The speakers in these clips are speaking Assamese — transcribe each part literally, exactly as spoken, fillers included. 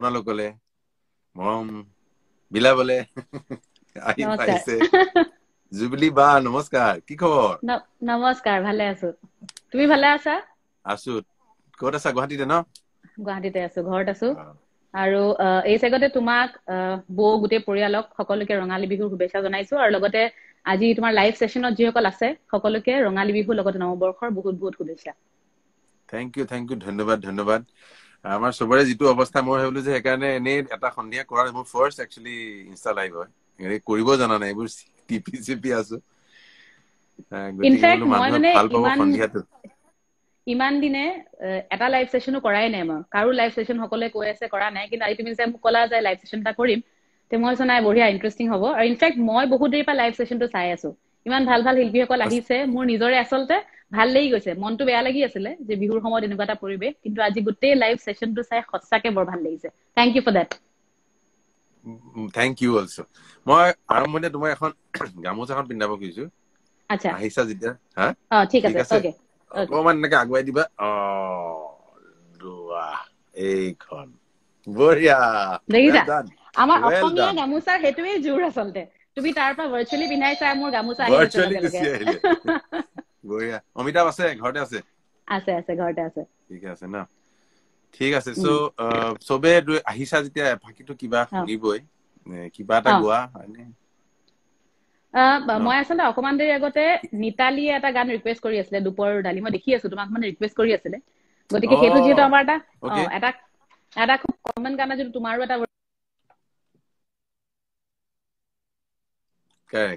আপোনালোকলে মৰম বিলাবলে আহি পাইছে জুবলি বা নমস্কাৰ কি খবৰ নমস্কাৰ ভালে আছো তুমি ভালে আছা আছো ক'ত আছা গুৱাহাটীতে ন গুৱাহাটীতে আছো ঘৰত আছো আৰু এই সেগতে তোমাক বো গুটে পৰিয়ালক সকলোকে ৰঙালী বিহুৰ শুভেচ্ছা জনাইছো আৰু লগতে আজি তোমাৰ লাইভ সেশনত যিসকল আছে সকলোকে ৰঙালী বিহুৰ লগতে নৱবৰ্ষৰ বহুত বহুত শুভেচ্ছা থ্যাংক ইউ থ্যাংক ইউ ধন্যবাদ ধন্যবাদ আমাৰ সবৰে যিটো অৱস্থা মই ভাবিলো যে সেইকাৰণে এনে এটা সন্ধিয়া কৰাৰ মোৰ ফাৰ্স্ট একচুয়ালি ইনষ্টা লাইভ হয় এনে কৰিব জানা নাই এইবোৰ টিপি চিপি আছো ইনফ্যাক্ট মই মানে ইমান ইমান দিনে এটা লাইভ সেশনো কৰাই নাই মই কাৰো লাইভ সেশন সকলে কৈ আছে কৰা নাই কিন্তু আজি তুমি যে মোক কলা যে লাইভ সেশন এটা কৰিম তে মই জনাই বঢ়িয়া ইন্টাৰেষ্টিং হ'ব আৰু ইনফ্যাক্ট মই বহুত দেৰি পা লাইভ সেশনটো চাই আছো ইমান ভাল ভাল শিল্পীসকল আহিছে মোৰ নিজৰে আসলতে ভাল লাগি গৈছে মনটো বেয়া লাগি আছিল যে বিহুৰ সময়ত এনেকুৱা এটা পৰিবেশ কিন্তু আজি গোটেই লাইভ সেশনটো চাই সঁচাকে বৰ ভাল লাগিছে thank you for that thank you also মই আৰম্ভণিতে তোমাৰ এখন গামোচাখন পিন্ধাব খুজিছো আচ্ছা আহিছা যেতিয়া হা অ ঠিক আছে ওকে অকমান এনেকে আগুৱাই দিবা অ দুৱা এইখন বঢ়িয়া দেখিছা আমাৰ অসমীয়া গামোচাৰ হেতুৱে জোৰ আসলতে তুমি তাৰ পৰা ভাৰ্চুৱেলি পিন্ধাইছা মোৰ গামোচা আহি গৈছে লগে লগে বঢ়িয়া অমিতাভ আছে ঘৰতে আছে আছে আছে ঘৰতে আছে ঠিক আছে না ঠিক আছে সো সবে আহিছা যেতিয়া ফাকিটো কিবা শুনিবই কিবা এটা গোৱা হয়নে মই আসলে অকমান দেৰি আগতে নিতালিয়ে এটা গান ৰিকুৱেষ্ট কৰি আছিলে দুপৰ ডালি মই দেখি আছো তোমাক মানে ৰিকুৱেষ্ট কৰি আছিলে গতিকে হেতু যেটো আমাৰ এটা এটা এটা খুব কমন গান যেটো তোমাৰো এটা কাৰেক্ট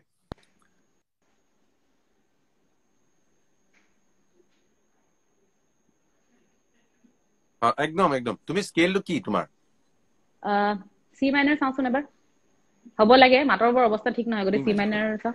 একদম একদম তুমি স্কেলটো কি তোমাৰ সি মাইনাৰ চাওঁচোন এবাৰ হ'ব লাগে মাতৰ বৰ অৱস্থা ঠিক নহয় গতে সি মাইনাৰ চাও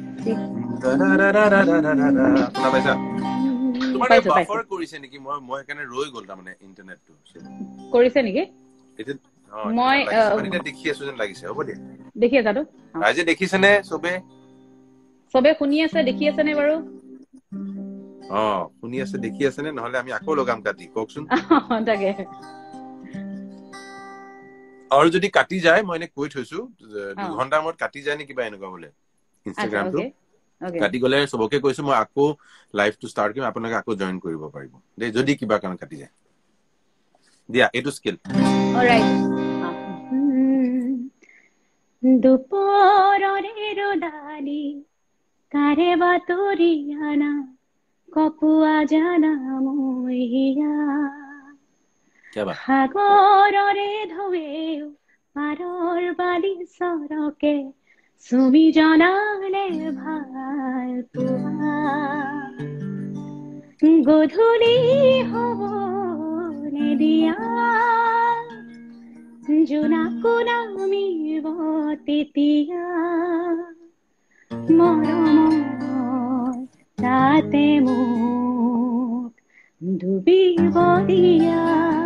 শুনা পাইছা তোমাৰ এই বাফাৰ কৰিছে নেকি মই মই কাৰণে ৰৈ গল তাৰ মানে ইন্টাৰনেটটো কৰিছে নেকি মই মানে দেখি আছো যেন লাগিছে হ'ব দিয়া দেখি আছাতো ৰাইজে দেখিছেনে সবে সবে শুনি আছে দেখি আছে নে বাৰু অ শুনি আছে দেখি আছে নে নহলে আমি আকৌ লগাম কাটি কওকচোন তাকে আৰু যদি কাটি যায় মই এনে কৈ থৈছো দুই ঘন্টাৰ মূৰত কাটি যায় নে কিবা এনেকুৱা বোলে ইনষ্টাগ্ৰামটো কাটি গলে সবকে কৈছো মই আকৌ লাইভটো ষ্টাৰ্ট কৰিম আপোনালোকে আকৌ জয়েন কৰিব পাৰিব দেই যদি কিবা কাৰণ কাটি যায় দিয়া এইটো স্কিল অলৰাইট দুপৰৰে ৰদালি কাৰে বাতৰিয়ানা কপুৱা জানা মইয়া সাগৰৰে ঢৌৱেও পাৰৰ বালি চৰকে চুমি জনালে ভাল পোৱা গধূলি হ'ব নেদিয়া জোনাকো নামিব তেতিয়া মৰমৰ তাতে মোক ডুবিব দিয়া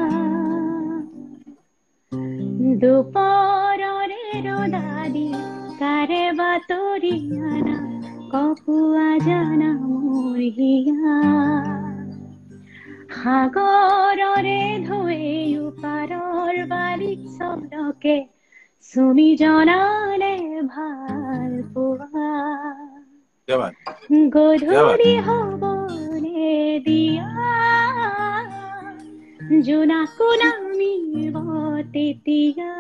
দুপৰৰে ৰদালি কাৰে বাতৰিয়ানা কপুৱা জানা মোৰ হিয়া সাগৰৰে ঢৌৱেও পাৰৰ বালি চৰকে চুমি জনালে ভাল পোৱা গধূলি হ'বনে দিয়া জোনাকো নামিব তেতিয়া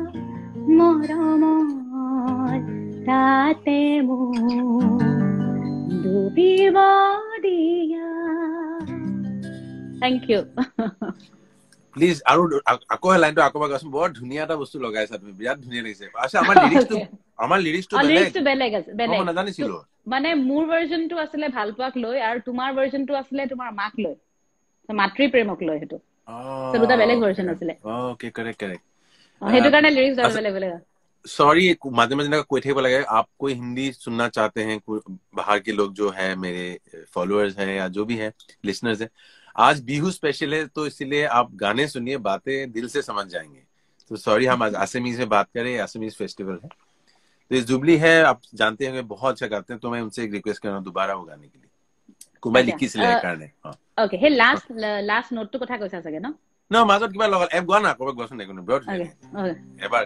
মৰমৰ তাতে মোক ডুবিব দিয়া থ্যাংক ইউ প্লিজ আৰু আকৌ লাইনটো আকৌ গাচোন বৰ ধুনীয়া এটা বস্তু লগাইছা তুমি বিৰাট ধুনীয়া লাগিছে আচ্ছা আমাৰ লিৰিক্সটো আমাৰ লিৰিক্সটো বেলেগ লিৰিক্সটো বেলেগ আছে বেলেগ মই নাজানিছিলো মানে মোৰ ভাৰ্জনটো আছিলে ভালপোৱাক লৈ আৰু তোমাৰ ভাৰ্জনটো আছিলে তোমাৰ মাক লৈ মাতৃ প্ৰেমক লৈ হেতু তো দুটা বেলেগ ভাৰ্জন আছিলে ওকে কাৰেক্ট কাৰেক্ট হেতু কাৰণে লিৰিক্স বেলেগ বেলেগ सॉरी माध्यम में कोई थे बोला गया आप कोई हिंदी सुनना चाहते हैं बाहर के लोग जो है मेरे फॉलोअर्स हैं या जो भी है लिसनर्स हैं आज बिहू स्पेशल है तो इसीलिए आप गाने सुनिए बातें दिल से समझ जाएंगे तो सॉरी हम आज असमीज में बात करें असमीज फेस्टिवल है तो ये जुबली है आप जानते हैं बहुत अच्छा गाते हैं तो मैं उनसे एक रिक्वेस्ट कर रहा हूँ दोबारा वो गाने के लिए कुमार लिखी से लेकर ओके हे लास्ट लास्ट नोट तो कथा কৈছা सके ना ন মাজত কিবা লগল এপ গোৱা না কবে গোৱাচোন একো নহয় বহুত এবাৰ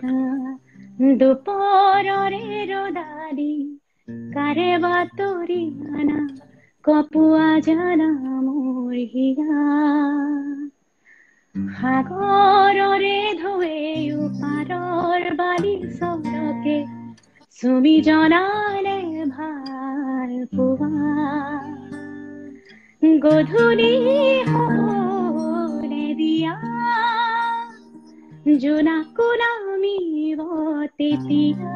দুপৰৰে ৰদালি কাৰে বাতৰি আনা কপুৱা জানা মোৰ হিয়া সাগৰৰে ধুৱে পাৰৰ বালি চৰকে চুমি জনালে ভাল পোৱা গধূলি হলে দিয়া জোনাকো নামিব তেতিয়া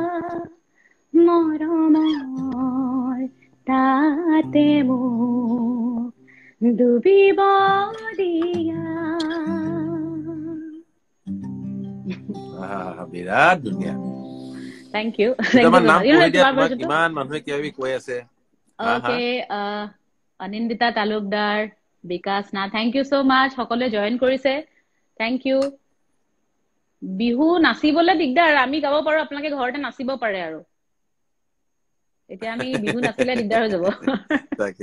মৰমৰ তাতে মোক ডুবিব দিয়া বিৰাট ধুনীয়া Thank you. Thank you. কিমান মানুহে কিবি কৈ আছে Okay, uh, Anindita Talukdar, Vikas Na, thank you so much. সকলে জয়েন কৰিছে thank you. বিহু নাচিবলে দিগদাৰ আমি গাব পাৰো আপোনালোকে ঘৰতে নাচিব পাৰে আৰু এতিয়া আমি বিহু নাচিলে দিগদাৰ হৈ যাব তাকে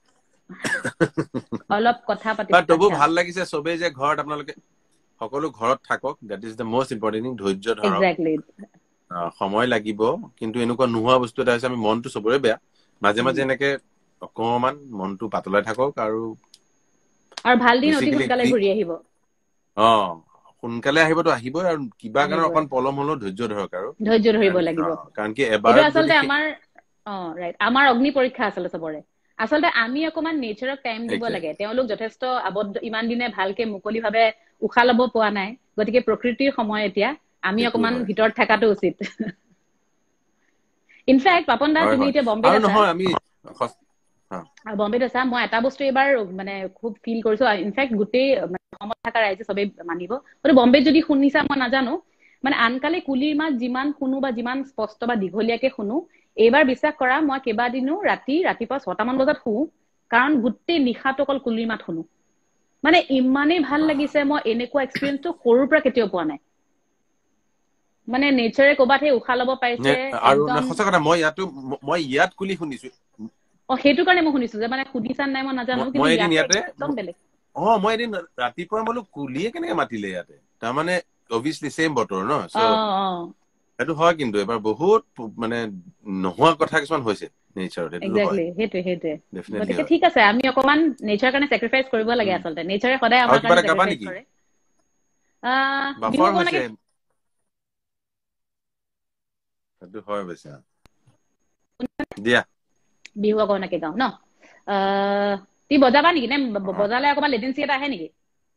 অলপ কথা পাতি বাট তবু ভাল লাগিছে সবে যে ঘৰত আপোনালোকে সকলো ঘৰত থাকক that is the most important thing ধৈৰ্য ধৰক Exactly. সময় লাগিব কিন্তু এনেকুৱা নোহোৱা বস্তু এটা আছে আমি মনটো সবৰে বেয়া মাজে মাজে এনেকে অকমান মনটো পাতলাই থাকক আৰু আৰু ভাল দিন অতি সোনকালে ঘূৰি আহিব অ সোনকালে আহিবতো আহিবই আৰু কিবা কাৰণে অকন পলম হলো ধৈৰ্য ধৰক আৰু ধৈৰ্য ধৰিব লাগিব কাৰণ কি এবাৰ এটা আচলতে আমাৰ অ ৰাইট আমাৰ অগ্নি পৰীক্ষা আছিল সবৰে আচলতে আমি অকমান নেচাৰক টাইম দিব লাগে তেওঁলোক যথেষ্ট আবদ্ধ ইমান দিনে ভালকে মুকলিভাৱে উখা লব পোৱা নাই গতিকে প্ৰকৃতিৰ সময় এতিয়া আমি অকমান ভিতৰত থাকাটো উচিত ইনফ্যাক্ট পাপন দা তুমি এতিয়া বম্বে আছা নহয় আমি আৰু বম্বেত আছা মই এটা বস্তু এবাৰ মানে খুব ফিল কৰিছো ইনফ্যাক্ট গোটেই অসমত থকা ৰাইজে সবে মানিব কিন্তু বম্বেত যদি শুনিছা মই নাজানো মানে আনকালে কুলিৰ মাত যিমান শুনো বা যিমান স্পষ্ট বা দীঘলীয়াকে শুনো এইবাৰ বিশ্বাস কৰা মই কেইবাদিনো ৰাতি ৰাতিপুৱা ছটা মান বজাত শু কাৰণ গোটেই নিশাটো অকল কুলিৰ মাত শুনো মানে ইমানেই ভাল লাগিছে মই এনেকুৱা এক্সপেৰিয়েন্সটো সৰুৰ পৰা কেতিয়াও পোৱা নাই মানে নেচাৰে কবাত হে উখা লব পাইছে আৰু সঁচা কথা মই ইয়াতো মই ইয়াত কুলি শুনিছো অ হেতু কাৰণে মই শুনিছো যে মানে খুদিছান নাই মই নাজানো কিন্তু ইয়াতে একদম বেলেগ অ মই এদিন ৰাতিপুৱা বোলো কুলিয়ে কেনেকে মাতিলে ইয়াতে তাৰ মানে obviously সেম বতৰ ন সো এটো হয় কিন্তু এবাৰ বহুত মানে নোহোৱা কথা কিছুমান হৈছে নেচাৰত এটো হয় এক্স্যাক্টলি হেতু হেতু গতিকে ঠিক আছে আমি অকমান নেচাৰ কাৰণে স্যাক্ৰিফাইস কৰিব লাগে আচলতে নেচাৰে সদায় আমাৰ কাৰণে স্যাক্ৰিফাইস কৰে আ বিহু কোনকে এটো হয় বেছা দিয়া বিহু কোনকে গাও ন আ তি বজাবা নেকি নে বজালে অকমান লেটেন্সি এটা আহে নেকি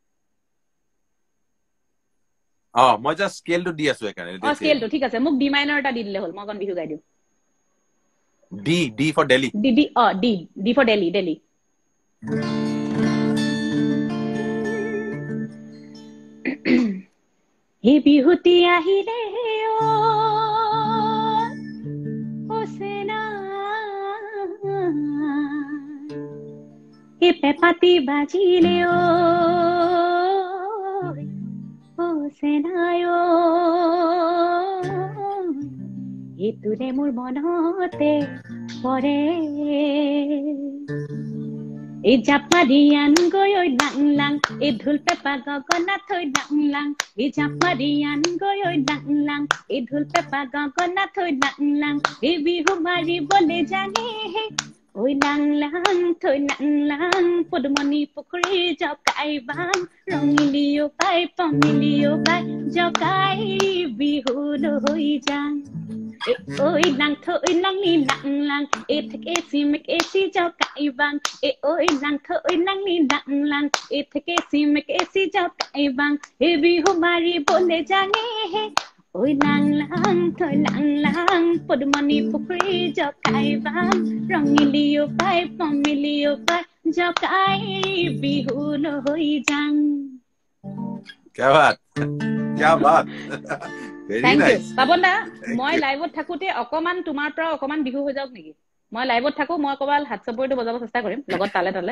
অ মই জাস্ট স্কেলটো দি আছো একাৰণে অ স্কেলটো ঠিক আছে মোক ডি মাইনৰ এটা দি দিলে হল মই কোন বিহু গাই দিও D D for Delhi D D অ D D for Delhi Delhi হে বিহুতি আহিলে ও ওসেনা হে পেপাতি বাজিলে ও ওসেনায়ো হে তুলে মোৰ মনতে পৰে এই জাপাৰিয়ান গৈ ঐ লাং লাং এই ঢোল পেপা গগনা থৈ লাং লাং এই জাপাৰিয়ান গৈ ঐ লাং লাং এই ঢোল পেপা গগনা থৈ লাং লাং এই বিহু মাৰিবলে জানে ঐ লাং লাং থৈ লাং লাং পদুমণি পুখুৰী জকাই বাং ৰঙিলিও পাই পমিলিও পাই জকাই বিহু লৈ যাং ঐ লাং থৈ লাং নি লাং লাং এ থেকে সিমক এসি জকাই বাং এ ঐ লাং থৈ লাং নি লাং লাং এ থেকে সিমক এসি জকাই বাং এ বিহু মাৰিবলে জানে ঐ লাং লাং থৈ লাং লাং পদুমণি পুখুৰী জকাই বাং ৰঙিলিও পাই পমিলিও পাই জকাই বিহু লৈ যাং क्या बात क्या बात very nice পাবন দা মই লাইভত থাকুতে অকমান তোমাৰ পৰা অকমান বিহু হৈ যাওক নেকি মই লাইভত থাকো মই কবাল হাত চাপৰিটো বজাব চেষ্টা কৰিম লগত তালে তালে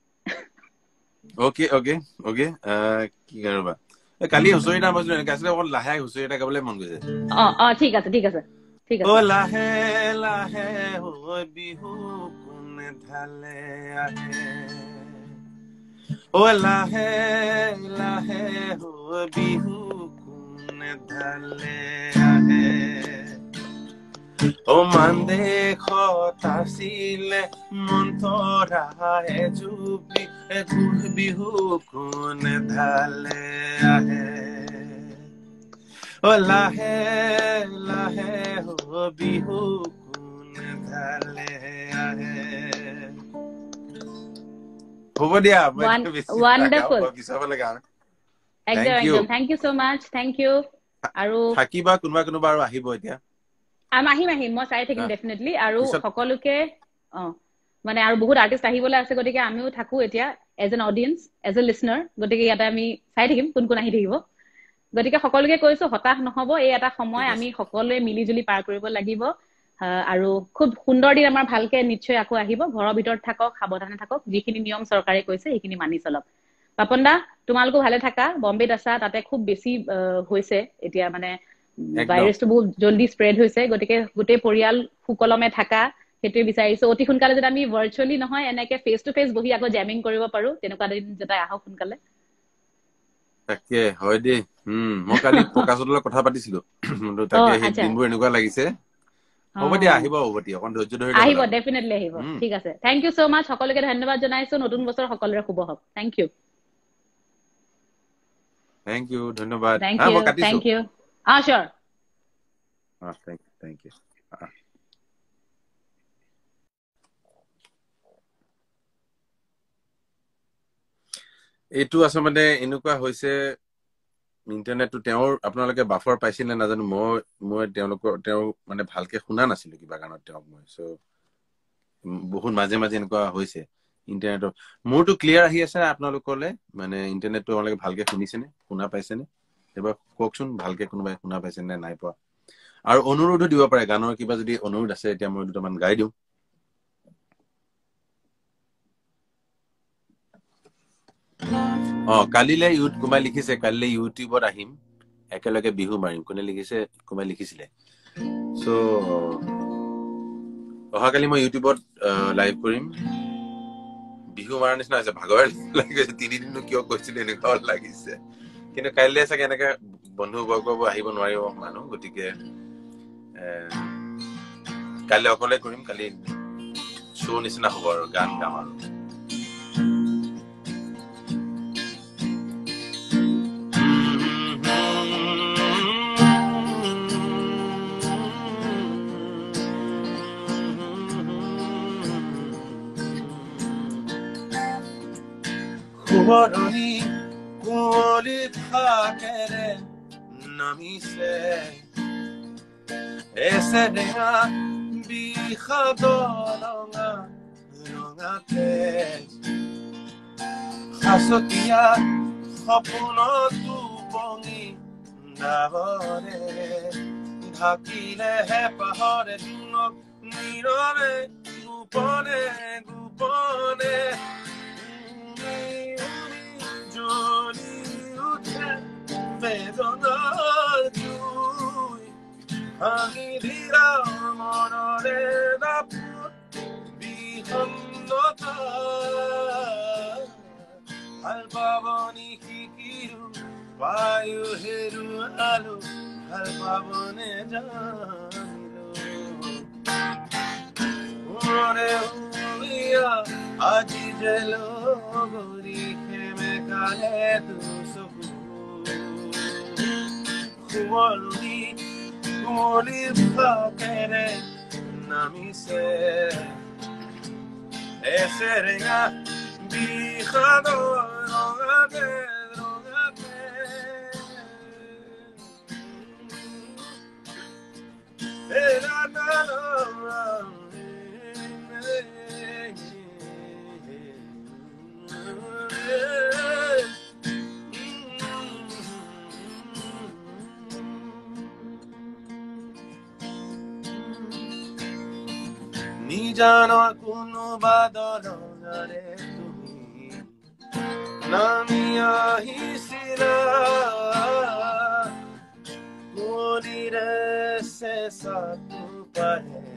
ওকে ওকে ওকে কি কৰবা কালি হুঁচৰি নাম আছিল এনেকৈ আছিলে অকল লাহে হুঁচৰি এটা গাবলৈ মন গৈছে অ অ ঠিক আছে ঠিক আছে ঠিক আছে ও লাহে লাহে হৈ বিহু কোনে ঢালে আহে ও লাহে লাহে হো বিহু কোন ঢালে আহে ও মান দেখত আছিলে মন্থৰা এজুবি এগুহ বিহু কোন ঢালে আহে ও লাহে লাহে হো বিহু কোন ঢালে আহে হ'ব দিয়া wonderful পিছাব লগা একদম একদম thank you so much thank you আৰু থাকিবা কোনবা কোনবা আৰু আহিব এতিয়া আম আহিম আহিম মই চাই থাকিম ডেফিনেটলি আৰু সকলোকে অ মানে আৰু বহুত আৰ্টিষ্ট আহিবলৈ আছে গতিকে আমিও থাকো এতিয়া as an audience as a listener গতিকে ইয়াতে আমি চাই থাকিম কোন কোন আহি থাকিব গতিকে সকলোকে কৈছো হতাশ নহব এই এটা সময় আমি সকলোৱে মিলিজুলি পাৰ কৰিব লাগিব আৰু খুব সুন্দৰ দিন আমাৰ ভালকে নিশ্চয় আকৌ আহিব ঘৰৰ ভিতৰত থাকক সাৱধানে থাকক যিখিনি নিয়ম চৰকাৰে কৈছে সেইখিনি মানি চলক পাপন দা তোমালোকো ভালে থাকা বম্বেত আছা তাতে খুব বেছি হৈছে এতিয়া মানে ভাইৰাছটো বহুত জলদি স্প্ৰেড হৈছে গতিকে গোটেই পৰিয়াল সুকলমে থাকা সেইটোৱে বিচাৰিছো অতি সোনকালে যদি আমি ভাৰ্চুৱেলি নহয় এনেকে ফেচ টু ফেচ বহি আকৌ জেমিং কৰিব পাৰো তেনেকুৱা দিন যেটা আহক সোনকালে তাকে হয় দেই হুম মই কালি প্ৰকাশৰ লগত কথা পাতিছিলো তাকে সেই দিনবোৰ এনেকুৱা লাগিছে হ'ব দিয়া আহিব হ'ব দিয়া অকন ধৈৰ্য ধৰি আহিব ডেফিনেটলি আহিব ঠিক আছে থ্যাংক ইউ সো মাচ সকলোকে ধন্যবাদ জনাইছো নতুন বছৰ সকলোৰে শুভ হওক থ্যাংক ইউ থ্যাংক ইউ ধন্যবাদ হ্যাঁ মই কাটিছো thank you uh sure uh thank you thank you এইটো আচলতে এনেকুৱা হৈছে ইন্টাৰনেটটো তেওঁৰ আপোনালোকে বাফাৰ পাইছিল নে নাজানো মই মই তেওঁলোকৰ তেওঁ মানে ভালকে শুনা নাছিলো কিবা কাৰণত তেওঁক মই সো বহুত মাজে মাজে এনেকুৱা হৈছে ইন্টাৰনেটৰ মোৰটো ক্লিয়াৰ আহি আছে আপোনালোকলে মানে ইন্টাৰনেটটো আপোনালোকে ভালকে শুনিছেনে শুনা পাইছেনে এবাৰ কওকচোন ভালকে কোনোবাই শুনা পাইছেনে নাই পোৱা আৰু অনুৰোধো দিব পাৰে গানৰ কিবা যদি অনুৰোধ আছে এতিয়া মই দুটামান গাই দিওঁ অ কালিলে ইউট কোমাই লিখিছে কালিলে ইউটিউবত আহিম একেলগে বিহু মাৰিম কোনে লিখিছে কোমাই লিখিছিলে সো অহাকালি মই ইউটিউবত লাইভ কৰিম বিহু মাৰাৰ নিচিনা হৈছে ভাগৰ লাগিছে তিনিদিনো কিয় কৈছিলে এনেকুৱা লাগিছে কিন্তু কাইলৈ চাগে এনেকে বন্ধু বৰ্গবোৰ আহিব নোৱাৰিব মানুহ গতিকে কাইলৈ অকলে কৰিম কালি শ্ব' নিচিনা হ'ব আৰু গান গাম আৰু Kuoroni kuoli thakere namise eserea bikhadolonga rongate khasotia khapuno tu pongi navore dhakile he pahore dinok nirore gupone gupone Vedonar jui Hangi dira monore da put Bihannota Halpavani hikiru Vayu heru alu Halpavane jamiru Ure uya Aji jelo gori Heme kale tu soku Kuoli, kuoli fakere namise Eserenga bijado drogate, drogate Era nada Nijano kuno badalore tumi Namiya hisira Molire se satu pare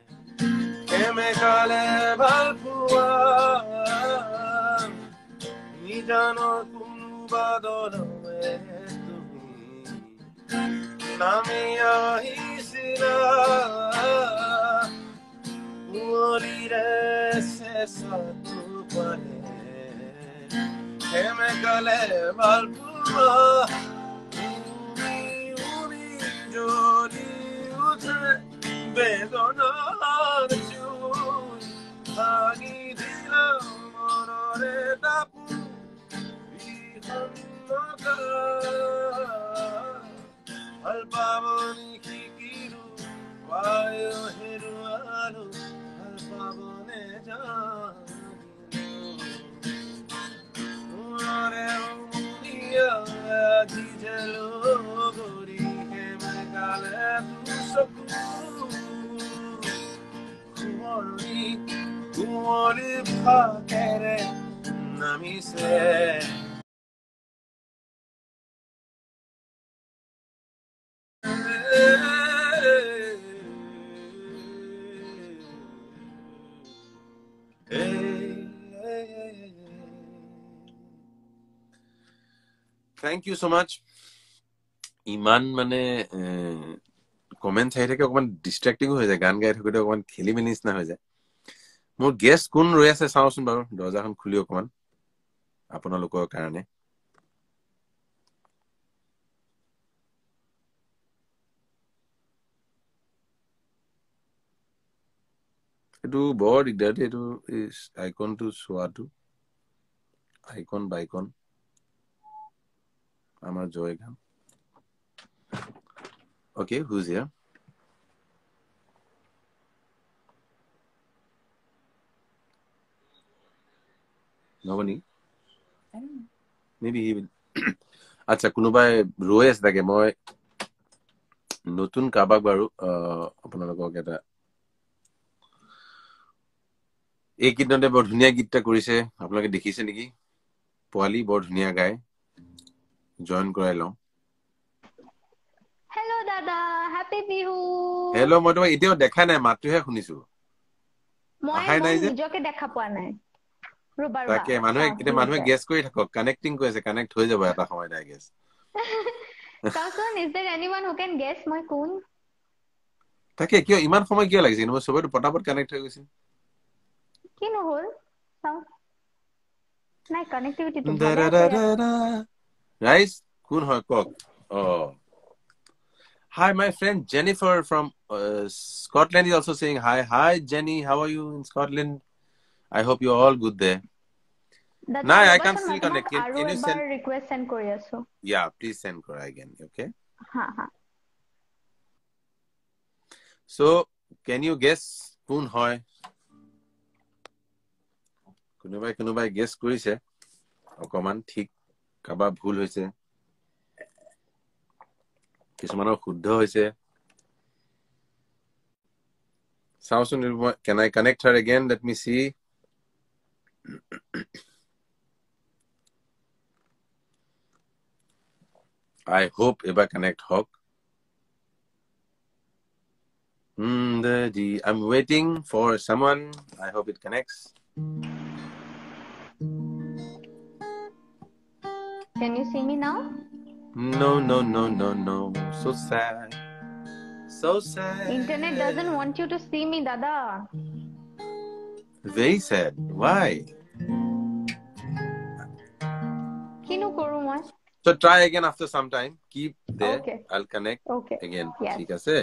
Keme kale balpua জানো কোনোবা দলমে তুমি নামি আহিছিলা কুঁৱলীৰে চেঁচাটো পাৰে সেমেকালে ভাল পোৱা উৰি উৰি জ্বলি উঠে বেদনাৰ জুই ভাগি দিলা মনৰে টাপু বিহন্নতা ভাল পাবনি শিকিলো পায় হেৰুৱালো ভাল পাবনে জানিলো মুনিয়া জিজলো গৰি সেমেকালে তু চকু কুঁৱলী কুঁৱলী ফাকেৰে নামিছে Thank you so much. ইমান মানে কমেন্ট চাই থাকে অকমান ডিস্ট্ৰেক্টিং হৈ যায় গান গাই থাকোতে অকমান খেলি মেলি নিচিনা হৈ যায় মোৰ গেষ্ট কোন ৰৈ আছে চাওচোন বাৰু দৰজাখন খুলি অকমান আপোনালোকৰ কাৰণে এইটো বৰ দিগদাৰ এইটো আইকনটো চোৱাটো আইকন বাইকন আমাৰ জয় গান Okay, who's here? Nobody? I don't know. Maybe he will. আচ্ছা কোনোবাই ৰৈ আছে থাকে মই নতুন কাবাক বাৰু আপোনালোকক এটা এই গীততে বৰ ধুনীয়া গীতটা কৰিছে আপোনালোকে দেখিছে নেকি পোৱালি বৰ ধুনীয়া গায় জয়েন কৰাই লওঁ হেল্ল' দাদা হ্যাপি বিহু হেল্ল' মই তোমাক এতিয়াও দেখা নাই মাতটোহে শুনিছো মই মই নিজকে দেখা পোৱা নাই ৰবা ৰবা তাকে মানুহে কিতে মানুহে গেছ কৰি থাকক কানেক্টিং কৰি আছে কানেক্ট হৈ যাব এটা সময়ত I guess question is there anyone who can guess মই কোন তাকে কিয় ইমান সময় কিয় লাগিছে মই সবেটো পটাপট কানেক্ট হৈ গৈছিল কি নহল চাও নাই কানেক্টিভিটি তো ভালে আছে গাইস কোন হয় কক oh hi my friend Jennifer from uh, Scotland is also saying hi hi Jenny how are you in Scotland I hope you're all good there no I can't still connect can, can you send request send kori aso yeah please send kora again okay ha ha so can you guess কোন হয় কোনোবাই কোনোবাই গেছ কৰিছে অকমান ঠিক কাবা ভুল হৈছে কিছুমানৰ শুদ্ধ হৈছে চাওচোন can I connect her again let me see I hope eba connect hok hmm the I'm waiting for someone I hope it connects Can you see me now? No, no, no, no, no. So sad. So sad. Internet doesn't want you to see me, Dada. Very sad. Why? Kinu koru moi? So try again after some time. Keep there. Okay. I'll connect okay. again. Yes. ঠিক আছে?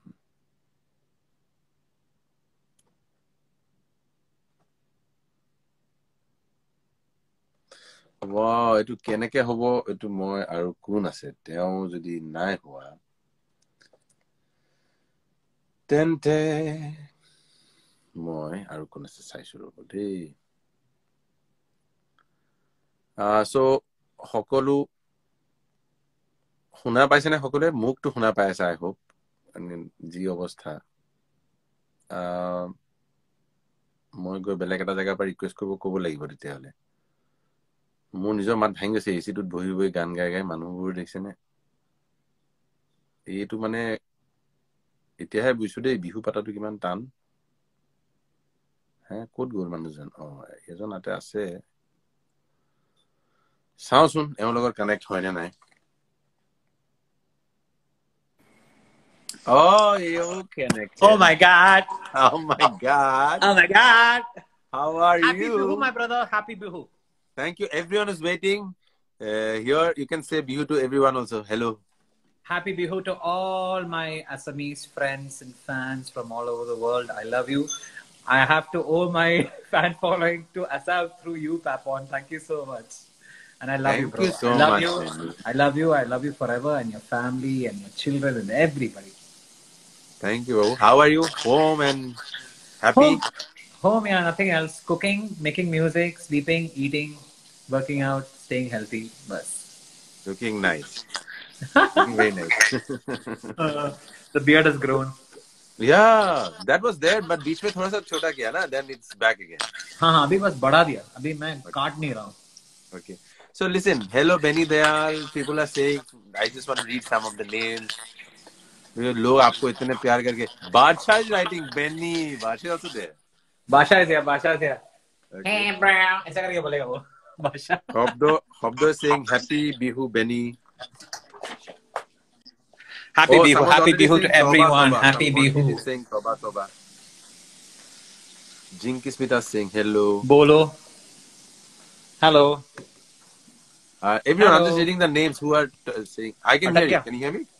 Wow, এটো কেনেকে হ'ব এটো মই আৰু কোন আছে তেও যদি নাই হোৱা তেন্তে মই আৰু কোন আছে চাইছো ৰব দেই আ সো সকলো শুনা পাইছে নে সকলোৱে মুখটো শুনা পাই আছে আই হোপ জি অৱস্থা আ মই গৈ বেলেগ এটা জায়গা পৰা ৰিকুৱেষ্ট কৰিব ক'ব লাগিব তেতিয়াহলে মোৰ নিজৰ মাত ভাঙি গৈছে এচিটোত বহি বহি গান গাই গাই মানুহবোৰ দেখিছে নে এইটো মানে এতিয়াহে বুজিছো দেই বিহু পাতাটো কিমান টান হে ক'ত গ'ল মানুহজন অ এজন আতে আছে চাওচোন এওঁলোকৰ কানেক্ট হয় নে নাই। Oh, you connected. Oh my God. Oh my God. Oh my God. How are Happy you? Happy Bihu, my brother. Happy Bihu. Thank you. Everyone is waiting. Uh, here, you can say Bihu to everyone also. Hello. Happy Bihu to all my Assamese friends and fans from all over the world. I love you. I have to owe my fan following to Assam through you, Papon. Thank you so much. And I love Thank you, bro. you so I love much, you. Sandy. I love you. I love you forever, and your family and your children and everybody. Thank you. How are you? Home and happy? Home, home, yeah, nothing else. Cooking, making music, sleeping, eating, working out, staying healthy. Bas. Looking nice. Looking very nice. uh, the beard has grown. Yeah, that was there, but बीच में थोड़ा सा छोटा किया ना, then it's back again. हाँ हाँ, अभी बस बढ़ा दिया. अभी मैं काट नहीं रहा हूँ. Okay. So listen, hello Benny Dayal. People are saying, I just want to read some of the names. लोग आपको इतने प्यार करके. Badsha is writing Benny. Badsha is also there. Basha is here. Basha is here. Okay. Hey bro, ऐसा करके बोलेगा वो. Basha. Hobdo, Hobdo is saying Happy Bihu Benny. Happy oh, Bihu, Happy Bihu to everyone. Toba. Happy Bihu. Is saying Toba Toba. Jinky Smita is saying hello. Bolo. Hello. Uh, everyone, hello. I'm just reading the names who are t- saying. I can hear you. Can you hear me?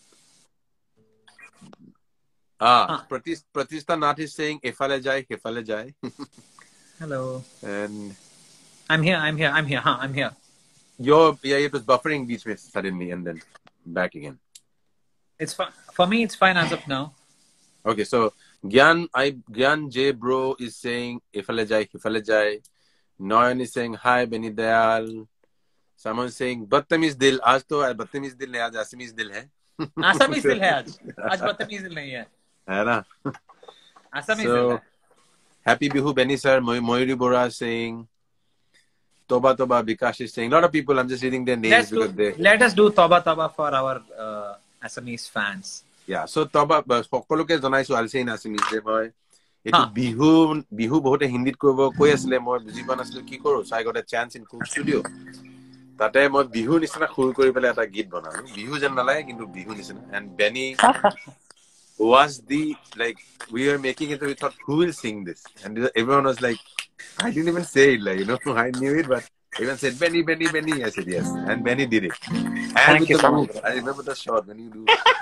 Ah, huh. Pratis, Pratista Nath is saying Efale Jai, Efale Jai. Hello. And I'm here, I'm here, I'm here, huh? I'm here. Your yeah, it was buffering beach with suddenly and then back again. It's fine. For me, it's fine as of now. Okay, so Gyan I Gyan J Bro is saying Efale Jai, Efale Jai. Noyan is saying hi Benny Dayal. Someone is saying Battamiz Dil. आज तो Battamiz Dil नहीं, आज Assamese Dil है. Assamese Dil है आज. आज Battamiz Dil नहीं है. है ना? Assamese so, Dil है. Happy Bihu Benny sir. Moyuri Bora is saying. Toba Toba Bikash is saying. A lot of people. I'm just reading their names Let's because do, they. Let us do Toba Toba for our uh, Assamese fans. Yeah. So Toba. সকলোকে জনাইছো আলছে ইন Assamese যে মই এটো বিহু বিহু বহুতে হিন্দীত কইব কই আসলে মই বুজি পা নাছিলো কি কৰো so I got a chance in Cook Studio. তাতে মই বিহু নিচিনা খুৰ কৰি পেলাই এটা গীত বনালো বিহু যেন নালাগে কিন্তু বিহু নিচিনা and Benny was the like we were making it so we thought who will sing this and everyone was like I didn't even say it like you know I knew it but everyone said Benny Benny Benny I said yes and Benny did it and Thank with you the so move, much. I remember the shot when you do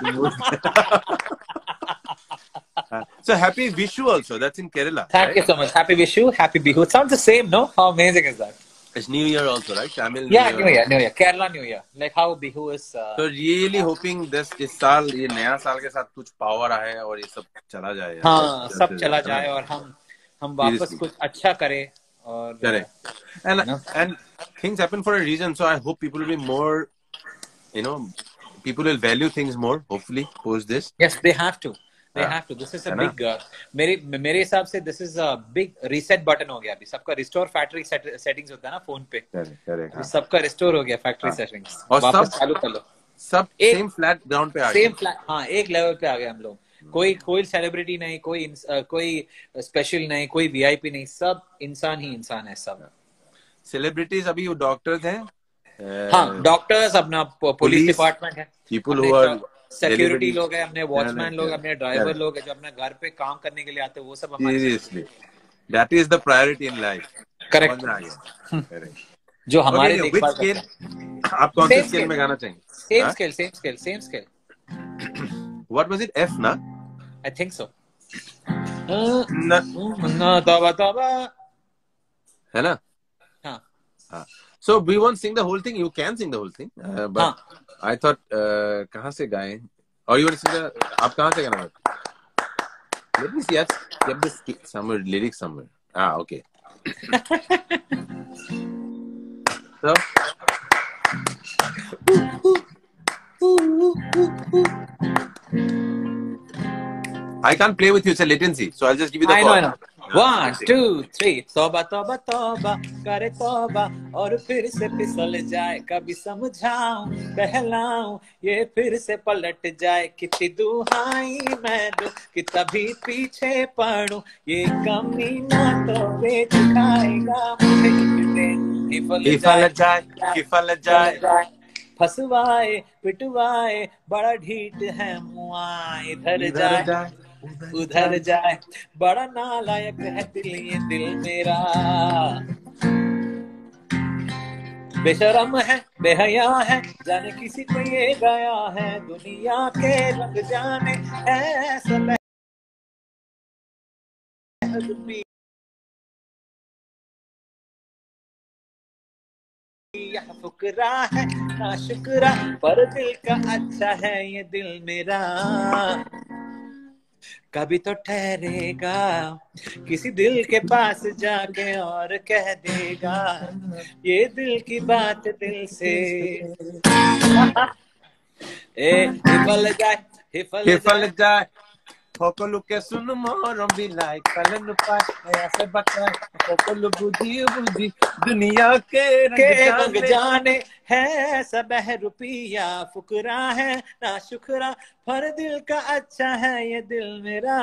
uh, so happy Vishu also that's in Kerala Thank right? you so much. Happy Vishu, Happy Bihu. It sounds the same, no? How amazing is that? It's New Year also, right? Tamil yeah, New New Year, New Year. Kerala New Year. Like how Bihu is. Uh... So really hoping this इस साल ये नया साल के साथ कुछ पावर आए और ये सब चला जाए. हाँ, सब चला जाए और हम हम वापस कुछ अच्छा करें और. Correct. And you know? and things happen for a reason. So I hope people will be more, you know, people will value things more. Hopefully, post this. Yes, they have to. They yeah. have to. This is a big. Uh, मेरे मेरे हिसाब से this is a big reset button हो गया अभी सबका restore factory set, settings होता है ना फोन पे. Correct, correct. सबका restore हो गया factory हाँ. settings. और वापस सब चालू कर लो. सब same flat ground पे आ गए. Same flat हाँ एक level पे आ गए हम लोग. कोई कोई celebrity नहीं, कोई uh, कोई special नहीं, कोई V I P नहीं, सब इंसान ही इंसान है सब. Celebrities अभी वो doctors हैं. हाँ doctors अपना police department है. People who are सिक्योरिटी लोग हैं अपने वॉचमैन लोग अपने ड्राइवर लोग हैं जो अपने घर पे काम करने के लिए आते हैं वो सब हमारे seriously that is the priority in life correct जो हमारे देखभाल करते हैं आप कौन से स्केल में गाना चाहेंगे same scale same scale same scale what was it F ना आई थिंक सो ना तौबा तौबा है ना हां हां so we won't sing the whole thing you can sing the whole thing uh, but हाँ. I thought uh, कहाँ से गाएं और you want to sing the आप कहाँ से गाना let me see let's get this somewhere lyrics somewhere ah okay so I can't play with you it's a latency so I'll just give you the I chord. know, I know. One, two, three. तौबा तौबा तौबा करे तौबा और फिर से फिसल जाए कभी समझाऊं बहलाऊं ये फिर से पलट जाए कितनी दुहाई मैं दूं कि तभी पीछे पड़ूं ये कमी ना तो बेच खाएगा मुझे एक दिन हिफल जाए हिफल जाए फसवाए पिटवाए बड़ा ढीठ है मुआ इधर जाए उधर जाए बड़ा नालायक है दिल ये दिल मेरा बेशरम है बेहया है जाने किसी को ये गया है दुनिया के रंग जाने ऐसा यह फुकरा है ना शुक्रा पर दिल का अच्छा है ये दिल मेरा कभी तो ठहरेगा किसी दिल के पास जाके और कह देगा ये दिल की बात दिल से ए हिफल जाए हिफल, हिफल जाए Kokolu ke sunu morom bilai kalan pa aise bata kokolu budhi budhi duniya ke रंग जाने है सब है रुपया फुकरा है ना शुक्रा पर दिल का अच्छा है ये दिल मेरा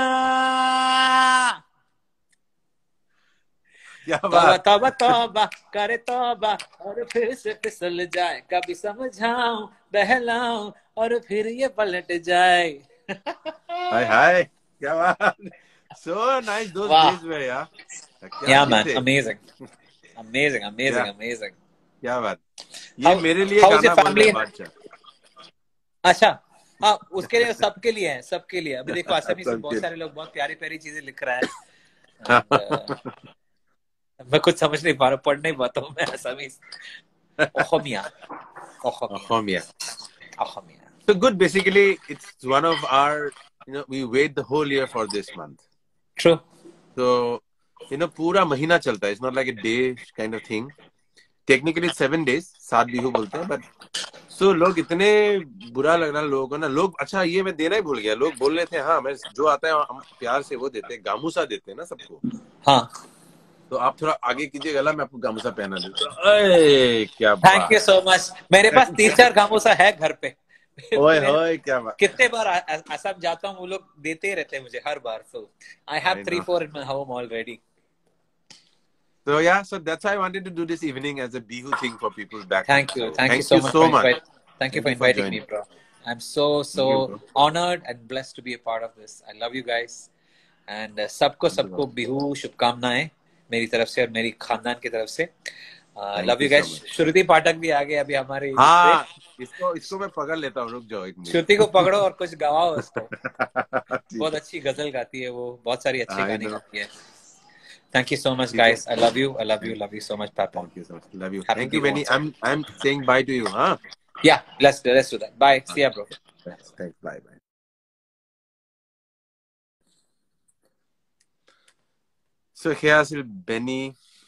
तौबा तौबा तौबा करे तौबा और फिर से फिसल जाए कभी समझाऊं बहलाऊं और फिर ये पलट जाए हाय हाय क्या बात so nice those wow. days were yeah yeah man amazing amazing amazing yeah. amazing क्या बात ये how, मेरे लिए गाना बोल रहा है अच्छा अच्छा हाँ उसके लिए सबके लिए है सबके लिए अभी देखो असमी से बहुत सारे लोग बहुत प्यारी प्यारी चीजें लिख रहा है and, uh, मैं कुछ समझ नहीं पा रहा पढ़ नहीं पाता हूँ मैं असमी ओखोमिया ओखोमिया ओखोमिया So good. Basically, it's one of our, you know, we wait the whole year for this month. True. So, you know, पूरा महीना चलता है. It's not like a day kind of thing. Technically, it's seven days. सात बिहू बोलते हैं. But so लोग इतने बुरा लग रहा है लोगों को ना. लोग अच्छा ये मैं देना ही भूल गया. लोग बोल रहे थे हाँ मैं जो आता है हम प्यार से वो देते हैं. गामूसा देते हैं ना सबको. हाँ. तो आप थोड़ा आगे कीजिए गला मैं आपको गामूसा पहना देता हूँ. अरे क्या बात. Thank you so much. मेरे पास तीन चार गामूसा है घर पे. ओए होए क्या बात. कितने बार असम जाता हूँ वो लोग देते रहते हैं मुझे हर बार. So I have three four in my home already. So yeah, so that's why I wanted to do this evening as a Bihu thing for people back. Thank you, thank, thank you so you much. So much. Invite, thank, thank you for inviting for me, bro. I'm so so you, honored and blessed to be a part of this. I love you guys and uh, सबको सबको बिहू शुभकामनाएं मेरी तरफ से और मेरी खानदान की तरफ से. Love you guys. Shruti Pathak भी आ गए अभी हमारे. हाँ, इसको इसको मैं पकड़ लेता हूँ. रुक जाओ एक मिनट. श्रुति को पकड़ो और कुछ गवाओ उसको. बहुत अच्छी गजल गाती है वो. बहुत सारी अच्छी गाने गाती है. Thank you so much, guys. I love you. I love you. Love you so much, Papa. Thank you so much. Love you. Happy Thank you, Benny. I'm I'm saying bye to you, huh? Yeah. Let's let's do that. Bye. See ya, bro. Thanks. Thanks. Bye. Bye. So here is Benny.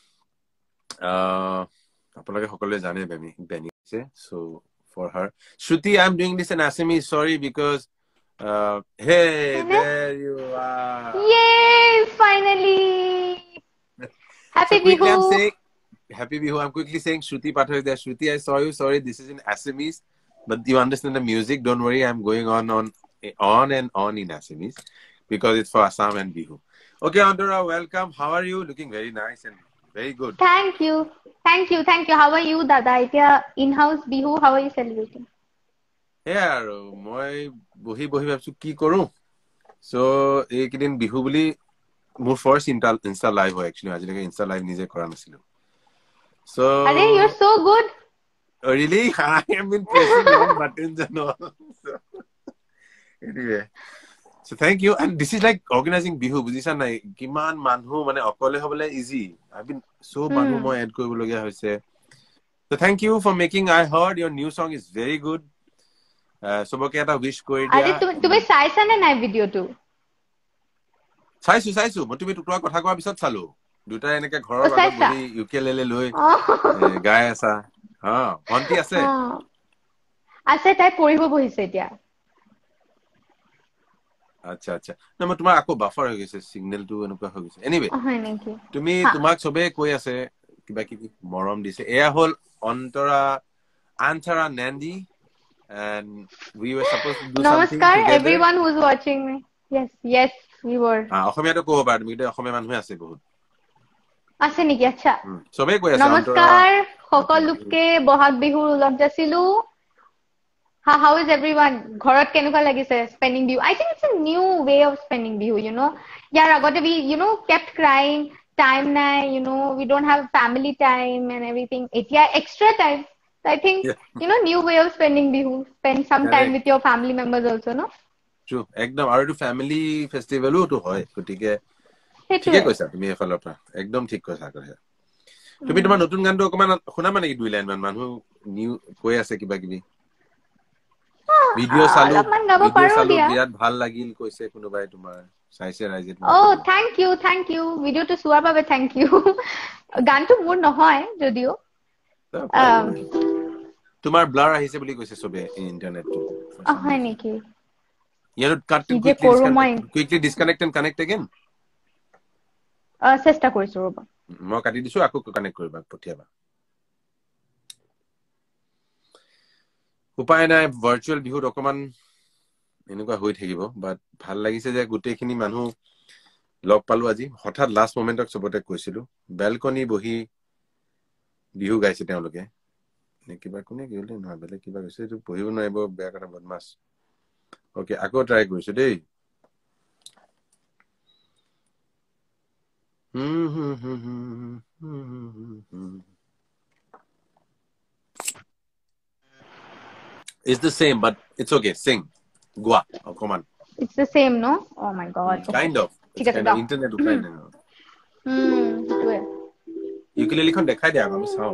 Uh, আপোনালোকে সকলোৱে জানে Benny. Benny. So for her, Shruti, I'm doing this in Assamese. Sorry because. Uh, hey, there you are. Yay! Finally. Happy so quickly, Bihu. I'm saying, Happy Bihu. I'm quickly saying Shruti Pathak there. Shruti, I saw you. Sorry, this is in Assamese, but you understand the music. Don't worry, I'm going on on on and on in Assamese because it's for Assam and Bihu. Okay, Andhra, welcome. How are you? Looking very nice and very good. Thank you, thank you, thank you. How are you, Dada? It's in-house Bihu. How are you celebrating? Yeah, moi bohi bohi bhabchu ki koru. So ekdin Bihu boli মোৰ ফার্স্ট ইনস্টা ইনস্টা লাইভ হয় एक्चुअली আজিলৈকে ইনস্টা লাইভ নিজে কৰা নাছিলো so are you are so good really I have been pressing on buttons and all anyway so thank you and this is like organising Bihu বুজিছা নাই কিমান মানুহ মানে অকলে হবলে ইজি আই বিন সো মানুহ মই এড কৰিব লগিয়া হৈছে so thank you for making I heard your new song is very good সবকে এটা উইশ কৰি দিয়া আরে তুমি তুমি চাইছা নে নাই ভিডিওটো চাইছো চাইছো মই তুমি টুকুৰা কথা কোৱাৰ পিছত চালো দুটা এনেকে ঘৰৰ আগত বহি ইউকেলেলে লৈ গায় আছা হা ভন্টি আছে আছে তাই পঢ়িব বহিছে এতিয়া আচ্ছা আচ্ছা না মই তোমাৰ আকৌ বাফাৰ হৈ গৈছে সিগন্যালটো এনেকুৱা হৈ গৈছে এনিৱে হয় নেকি তুমি তোমাক সবে কৈ আছে কিবা কিবি মৰম দিছে এয়া হল অন্তৰা আন্থাৰা নেন্দি and we were supposed to do Namaskar, something together. Namaskar everyone who's watching me. Yes, yes, we were. Ah, অসমীয়াটো কব পাৰা তুমি অসমীয়া মানুহ আছে বহুত আছে নেকি আচ্ছা সবে কৈ আছে নমস্কাৰ সকলোকে বহাগ বিহুৰ উলগ যাচিলো how how is everyone ঘৰত কেনেকুৱা লাগিছে spending bihu I think it's a new way of spending bihu you know yaar agote we you know kept crying time nai you know we don't have family time and everything etia extra time so I think yeah. you know new way of spending bihu spend some Correct. time with your family members also no true ekdom aru to family festival o to hoy gotike ঠিকে কৈছা তুমি এফালৰ পৰা একদম ঠিক কৈছা কৈছা তুমি তোমাৰ নতুন গানটো অকমান শুনা মানে কি দুই লাইন মান মানুহ নিউ কৈ আছে কিবা কিবি ভিডিও চালো ভিডিও চালো বিৰাট ভাল লাগিল কৈছে কোনোবাই তোমাৰ চাইছে ৰাইজে ও থ্যাংক ইউ থ্যাংক ইউ ভিডিওটো চোৱাৰ বাবে থ্যাংক ইউ গানটো মোৰ নহয় যদিও তোমাৰ ব্লাৰ আহিছে বুলি কৈছে সবে ইন্টাৰনেটটো হয় নেকি ইয়াৰ cut quickly disconnect and connect again চেষ্টা কৰিছো ৰবা মই কাটি দিছো আকৌ কানেক্ট কৰিবা পঠিয়াবা উপায় নাই ভাৰ্চুৱেল বিহুত অকমান এনেকুৱা হৈ থাকিব বাট ভাল লাগিছে যে গোটেইখিনি মানুহ লগ পালো আজি হঠাৎ লাষ্ট মোমেন্টত সবতে কৈছিলো বেলকনি বহি বিহু গাইছে তেওঁলোকে নে কিবা কোনে গিলে নহয় বেলে কিবা কৈছে এইটো বহিব নোৱাৰিব বেয়া কথা বদমাছ ওকে আকৌ ট্ৰাই কৰিছো দেই hmm hmm hmm hmm It's the same, but it's okay. Sing. Gua. Oh, come on. It's the same, no? Oh my God. Mm, kind of. It's kind of internet. Kind of. Hmm. Ukulele khon dekhai dia agam sao.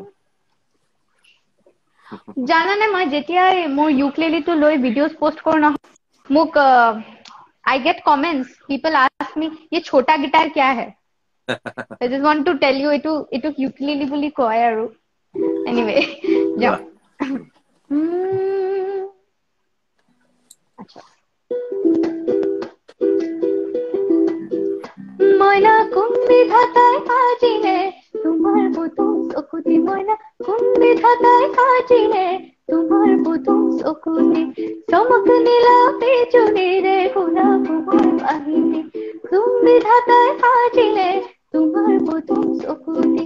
Jana ne moi jetia more ukulele to loi videos post kor na muk I get comments. People ask me, "Ye chota guitar kya hai?" I just want to tell you, it to it to ukulele boli koy aru. Anyway, yeah. Hmm. Acha. Moina kumbi dhatai ajile tumar butu sokuti moina kumbi dhatai ajile tumar butu sokuti samak nila pechune re guna kumar ahile kumbi dhatai ajile tumar butu sokuti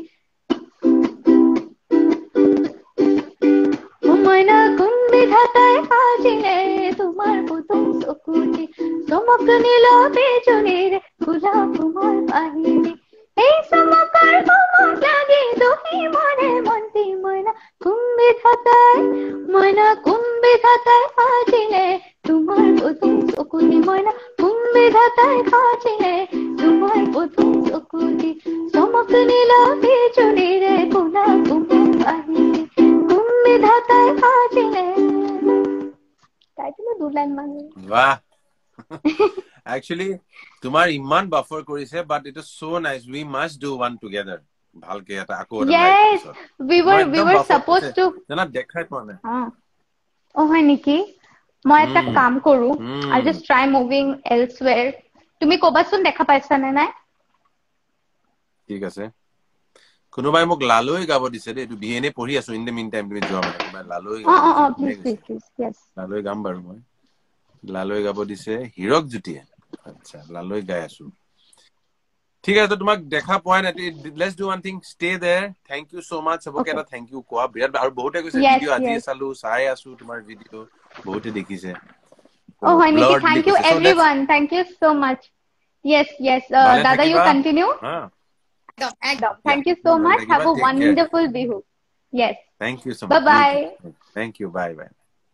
moina kumbi dhatai ajile tumar butu sokuti samak nila pechune re guna kumar ahile ei samakar kumar lage dohi mone monti moina kumbi dhatai moina kumbi dhatai ajile tumar butu sokuti moina kumbi dhatai ajile tumar butu sokuti samak nila pechune re guna kumar ahile kumbi dhatai ajile title দুলাইন মানে বাহ Actually, tumar iman buffer korise, but it is so nice. We must do one together. Bhalke eta ako Yes, we were we were supposed to. Jana dekhai pone. Ah. Oh hoy niki. Moi eta kaam koru. I'll just try moving elsewhere. Tumi kobasun dekha paisa ne nai? Thik ase. Konobai mok laloi gabo dise de etu bne pori asu in the meantime tumi joa mane konobai laloi. Oh oh oh please please please yes. Laloi gam baru moi. Laloi gabo dise Hirok Jutie. Acha laloi gai asu. ঠিক আছে তোমাক দেখা পোৱা নাই let's do one thing stay there thank you so much সবকে এটা থ্যাংক ইউ কোৱা বিৰাট আৰু বহুতে কৈছে ভিডিও আজি চালো চাই আছো তোমাৰ ভিডিও বহুতে দেখিছে ও হয় নেকি thank you everyone thank you so much yes yes দাদা ইউ কন্টিনিউ হ্যাঁ একদম একদম thank you so much have a wonderful Bihu yes thank you so much bye bye thank you bye bye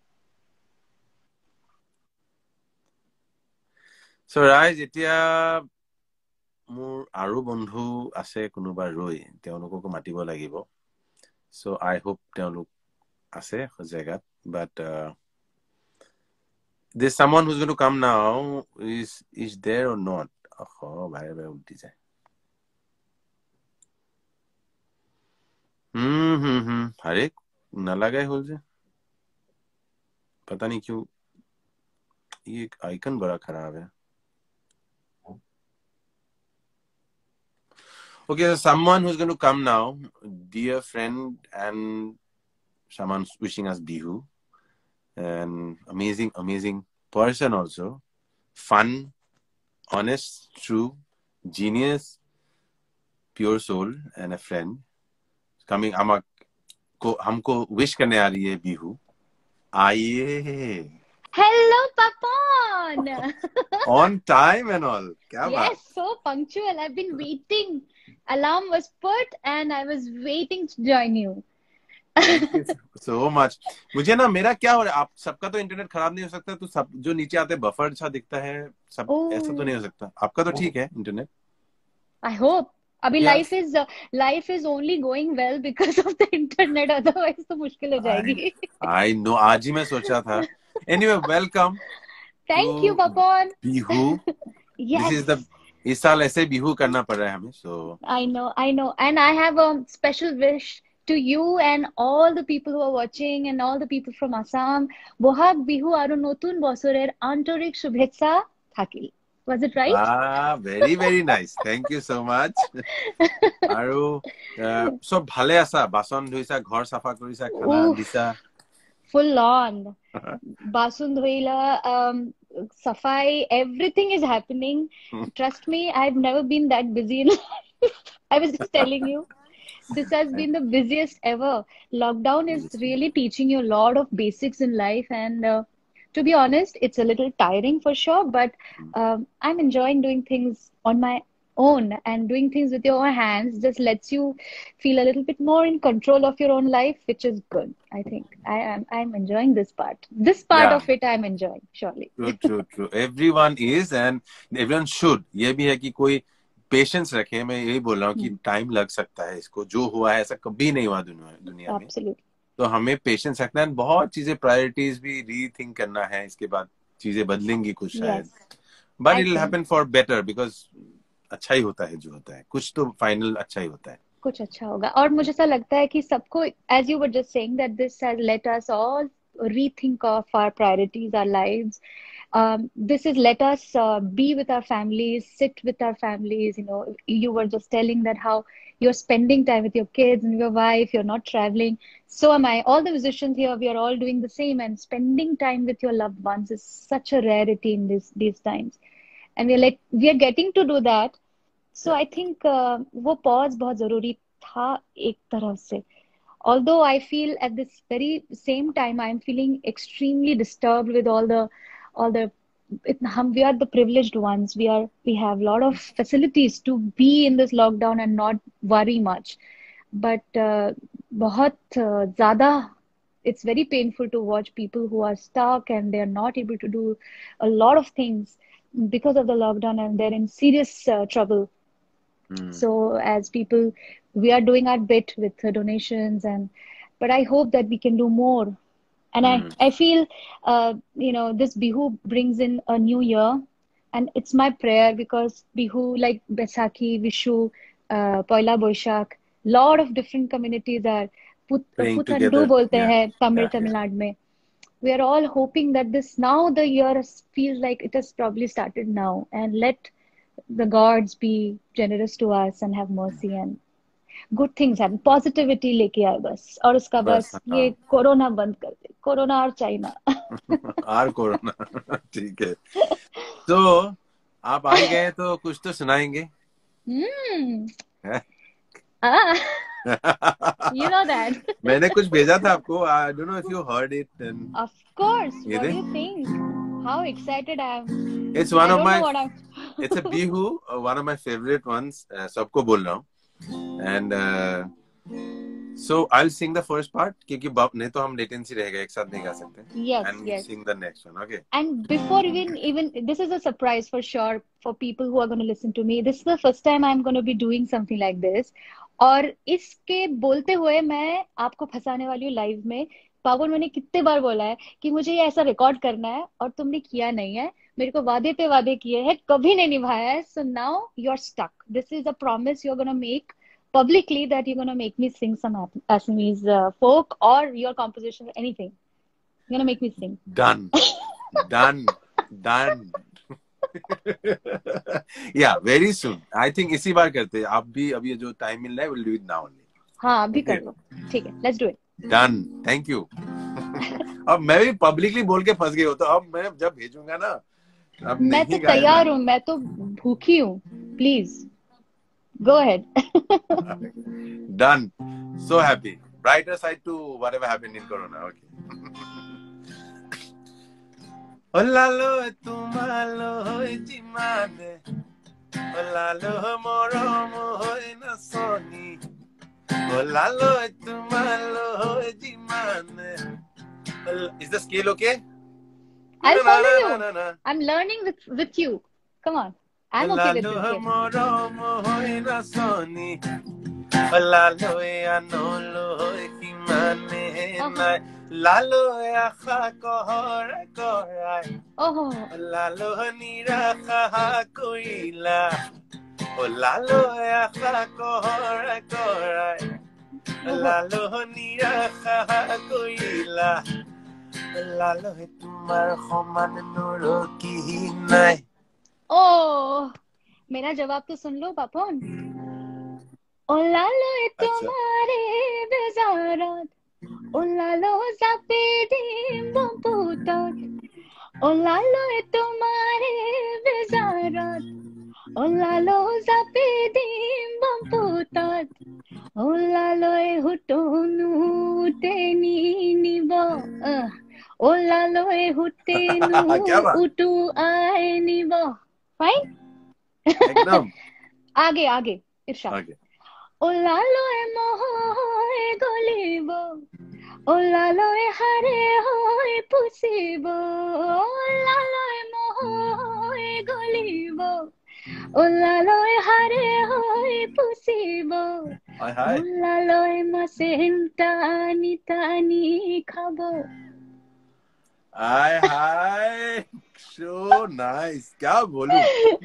so রাইজ এতিয়া মোৰ আৰু বন্ধু আছে কোনোবা ৰৈ তেওঁলোকক মাতিব লাগিব সো আই হোপ তেওঁলোক আছে জায়গাত বাট this someone who's going to come now is is there or not oh bhai bhai ulti jay hmm hmm hmm अरे ना लगा हो जे पता नहीं क्यों ये आइकन बड़ा खराब है Okay, so someone who's going to come now, dear friend and someone wishing us Bihu, and amazing, amazing person also, fun, honest, true, genius, pure soul and a friend coming. हम को हमको wish करने आ रही है बिहू. आइए. Hello, Papan. On time and all. क्या बात? Yes, so punctual. I've been waiting. Alarm was put and I was waiting to join you. Thank you so much. मुझे ना मेरा क्या हो रहा है, आप सबका तो इंटरनेट खराब नहीं हो सकता, तो सब जो नीचे आते बफर अच्छा दिखता है सब. oh. ऐसा तो नहीं हो सकता. आपका तो ठीक है इंटरनेट. I hope. अभी yes. life is uh, life is only going well because of the internet. Otherwise तो मुश्किल हो जाएगी. I, I know. आज ही मैं सोचा था. Anyway, welcome. Thank you, Papan. Bihu. Yes. This is the इस साल ऐसे बिहू करना पड़ रहा है हमें. So I know, I know, and I have a special wish to you and all the people who are watching and all the people from Assam. Bohag bihu aru notun bosorer antorik shubhecha thakil. Was it right? Ah, very very nice. Thank you so much. Aru sob bhale asa, bason dhuisa, ghor safa korisa, khana disa. Full on. Bason dhuila, um, safai, everything is happening. Trust me, I've never been that busy in life. I was just telling you. This has been the busiest ever. Lockdown is really teaching you a lot of basics in life, and uh, to be honest, it's a little tiring for sure, but um, I'm enjoying doing things on my own, and doing things with your own hands just lets you feel a little bit more in control of your own life, which is good. I think I am I'm enjoying this part. This part yeah. of it I'm enjoying, surely. True, true, true. Everyone is, and everyone should. ये भी है कि कोई पेशेंस रखे. मैं यही बोल रहा हूँ कि टाइम लग सकता है इसको. जो हुआ है ऐसा कभी नहीं हुआ दुनिया दुनिया में. Absolutely. तो हमें पेशेंस रखना है. बहुत चीजें प्रायोरिटीज भी रीथिंक करना है. इसके बाद चीजें बदलेंगी कुछ शायद, but it will happen for better, because अच्छा ही होता है जो होता है. कुछ तो फाइनल अच्छा ही होता है. कुछ अच्छा होगा. और मुझे ऐसा लगता है कि सबको, as you were just saying, that this has let us all rethink of our priorities, our lives. Um, this is let us uh, be with our families, sit with our families. You know, you were just telling that how you're spending time with your kids and your wife, you're not traveling. So am I. All the musicians here, we are all doing the same, and spending time with your loved ones is such a rarity in this, these times. And we're like, we are getting to do that. So I think uh, वो pause बहुत जरूरी था एक तरह से. Although I feel at this very same time, I'm feeling extremely disturbed with all the all the it, we are the privileged ones. We are we have a lot of facilities to be in this lockdown and not worry much. But uh, बहुत uh, ज़्यादा, it's very painful to watch people who are stuck and they are not able to do a lot of things because of the lockdown, and they're in serious uh, trouble. Mm. So as people, we are doing our bit with uh, donations, and but I hope that we can do more. And mm. I, I feel, uh, you know, this Bihu brings in a new year, and it's my prayer because Bihu, like Baisakhi, Vishu, uh, Poila Boishakh, lot of different communities are put Puthandu bolte hai Tamil Tamil Nadu mein. We are all hoping that this now the year feels like it has probably started now, and let the gods be generous to us and have mercy and good things happen. Positivity लेके आए बस, और उसका बस ये कोरोना बंद कर दे. कोरोना और चाइना और कोरोना. ठीक है. तो आप आ गए तो कुछ तो सुनाएंगे. हम्म. ah you know that. मैंने कुछ भेजा था आपको. I don't know if you heard it. And of course. What do you think? How excited I am. It's one I of my. It's a Bihu, uh, one of my favorite ones. Uh, सबको बोल रहा हूँ. And uh, so I'll sing the first part क्योंकि नहीं तो हम latency रहेगा, एक साथ नहीं गा सकते. Yes, and yes. Sing the next one, okay? And before even even this is a surprise for sure for people who are going to listen to me. This is the first time I'm going to be doing something like this. और इसके बोलते हुए मैं आपको फंसाने वाली हूँ लाइव में. पावन मैंने कितने बार बोला है कि मुझे ये ऐसा रिकॉर्ड करना है और तुमने किया नहीं है. मेरे को वादे पे वादे किए हैं, कभी नहीं निभाया है. So now you're stuck. This is a promise you're gonna make publicly, that you're gonna make me sing some Assamese uh, folk or your composition or anything. You're gonna make me sing. Done. Done. Done. Yeah, very soon. I think इसी बार करते हैं. आप भी अभी जो टाइम मिल रहा है, we'll do it now only. हाँ, अभी कर लो. ठीक है, let's do it. Done. Thank you. अब मैं भी पब्लिकली बोल के फंस गई हो, तो अब मैं जब भेजूंगा ना, अब मैं तो तैयार हूँ. मैं तो भूखी हूँ. Please Go ahead. Done. So happy. Brighter side to whatever happened in Corona. Okay. Olalo tumalo jimane. Olalo moromo na soni. Olalo tumalo jimane. Is the scale okay? I'll follow you. I'm learning with with you. Come on. I'm okay with this. Oh. Oh, मेरा जवाब तो सुन लो पापन. ओ लालो ए तुम्हारे बेजारात, ओ लालो ज़ापेदी बंपुतात, ओ लालो ए तुम्हारे बेजारात, ओ लालो ज़ापेदी बंपुतात, ओ लालो ए हुटोनु तेनी निबो. ओ लालो ए हुटेनु उटू आए निबो. Fine? एकदम. आगे आगे इरशाद. आगे. ओ लालो ए मोहो ए गोलीबो, ओ लालो ए हरे हो ए पुसीबो, ओ लालो ए मोहो ए गोलीबो, ओ लालो ए हरे हो ए पुसीबो, ओ लालो ए मसेंटा नी तानी खाबो. हाय हाय, so nice. क्या बोलूं.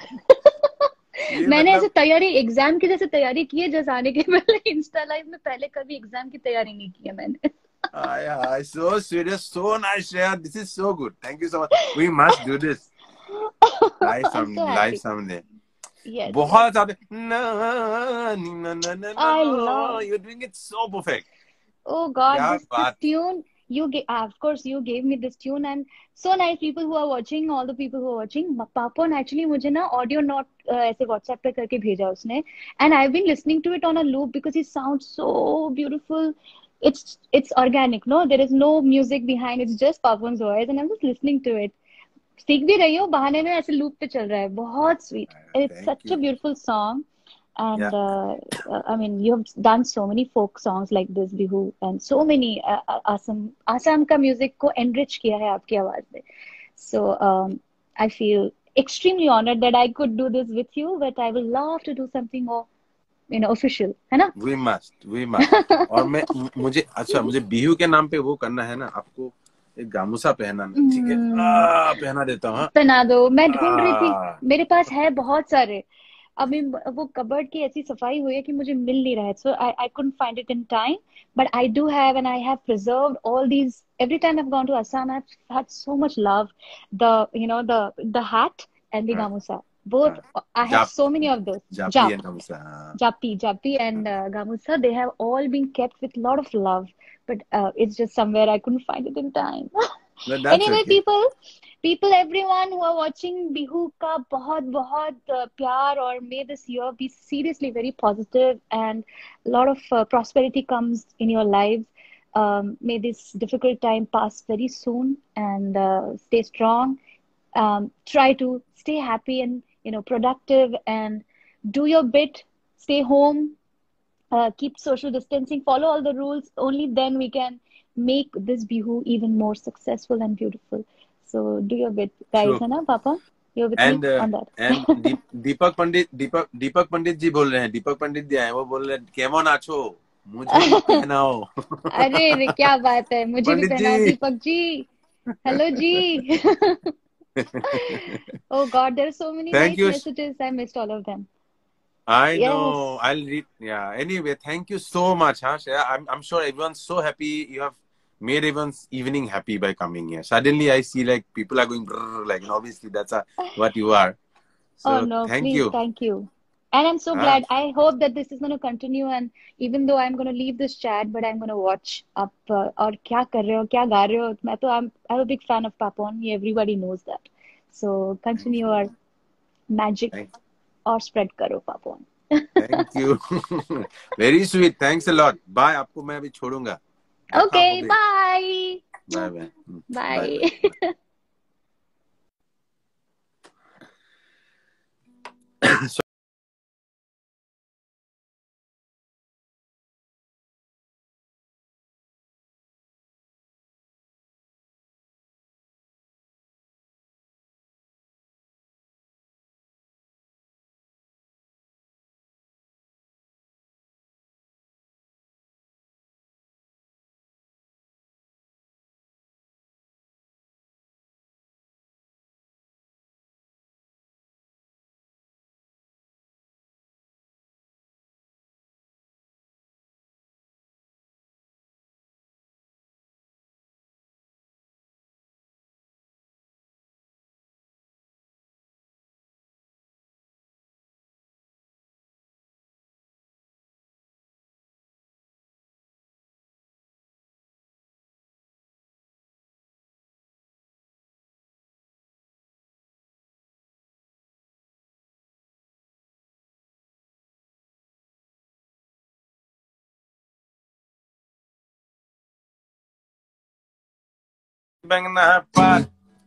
मैंने ऐसे तैयारी एग्जाम की जैसे तैयारी की है जैसे आने के पहले इंस्टा लाइव में. पहले कभी एग्जाम की तैयारी नहीं की है मैंने. हाय हाय, so serious, so nice, Shreya. This is so good. Thank you so much. We must do this. Live some, so live someday. Yes. बहुत ज़्यादा. No, no, no, no, no. You're doing it so perfect. Oh God, this, this tune. You gave, uh, of course, you gave me this tune, and so nice people who are watching, all the people who are watching. Papan actually मुझे ना audio note uh, ऐसे WhatsApp पे करके भेजा उसने, and I've been listening to it on a loop because it sounds so beautiful. It's it's organic, no, there is no music behind. It's just Papan's voice, and I'm just listening to it. सीख भी रही हूँ, बहाने में ऐसे loop पे चल रहा है. बहुत sweet. It's Thank such you. a beautiful song. And yeah. uh, I mean, you have done so many folk songs like this, Bihu, and so many uh, Assam Assam ka music ko enrich kiya hai aapki आवाज में. So um, I feel extremely honored that I could do this with you. But I will love to do something more, you know, official, है ना? We must, we must. और मैं मुझे अच्छा मुझे बिहू के नाम पे वो करना है ना, आपको एक गामूसा पहनाना, ठीक है? आ, पहना देता हूँ. पहना दो. मैं ढूंढ रही थी, मेरे पास है बहुत सारे. अभी वो कबर्ड की ऐसी सफाई हुई है कि मुझे मिल नहीं रहा है. So I I couldn't find it in time, but I do have, and I have preserved all these. Every time I've gone to Assam, I've had so much love. The you know the the hat and the uh, gamusa. Both uh, I have Jap, so many of those. Japi Jap, and gamusa. Japi, Japi and uh, gamusa. They have all been kept with a lot of love, but uh, it's just somewhere I couldn't find it in time. No, anyway, okay. people. People, everyone who are watching Bihu का बहुत बहुत प्यार, और may this year be seriously very positive and a lot of uh, prosperity comes in your lives. Um, may this difficult time pass very soon, and uh, stay strong. Um, try to stay happy and you know productive, and do your bit. Stay home. Uh, keep social distancing. Follow all the rules. Only then we can make this Bihu even more successful and beautiful. So do your bit, guys, है ना पापा? You're with and, me uh, on that. And Deep, Deepak Pandit, Deepak Deepak पंडित जी बोल रहे हैं. दीपक पंडित जी आए, वो बोल रहे हैं केमो नाचो, मुझे भी पहनाओ. अरे क्या बात है, मुझे भी पहनाओ Deepak ji. Hello ji. Oh God, there are so many thank nice you. messages. I missed all of them. I yes. know. I'll read. Yeah. Anyway, thank you so much, huh, Shreya. I'm I'm sure everyone's so happy. You have made everyone's evening happy by coming here. Suddenly I see like people are going brrr, like, and obviously that's a, what you are. So oh no, thank please, you. Thank you. And I'm so ah. glad. I hope that this is going to continue, and even though I'm going to leave this chat, but I'm going to watch up uh, और क्या कर रहे हो, क्या गा रहे हो. मैं तो I'm I'm a big fan of Papan. Everybody knows that. So continue our magic or spread karo, Papan. Thank you very sweet thanks a lot bye आपको मैं अभी छोड़ूंगा okay bye bye bye bye বেঙেনা পাত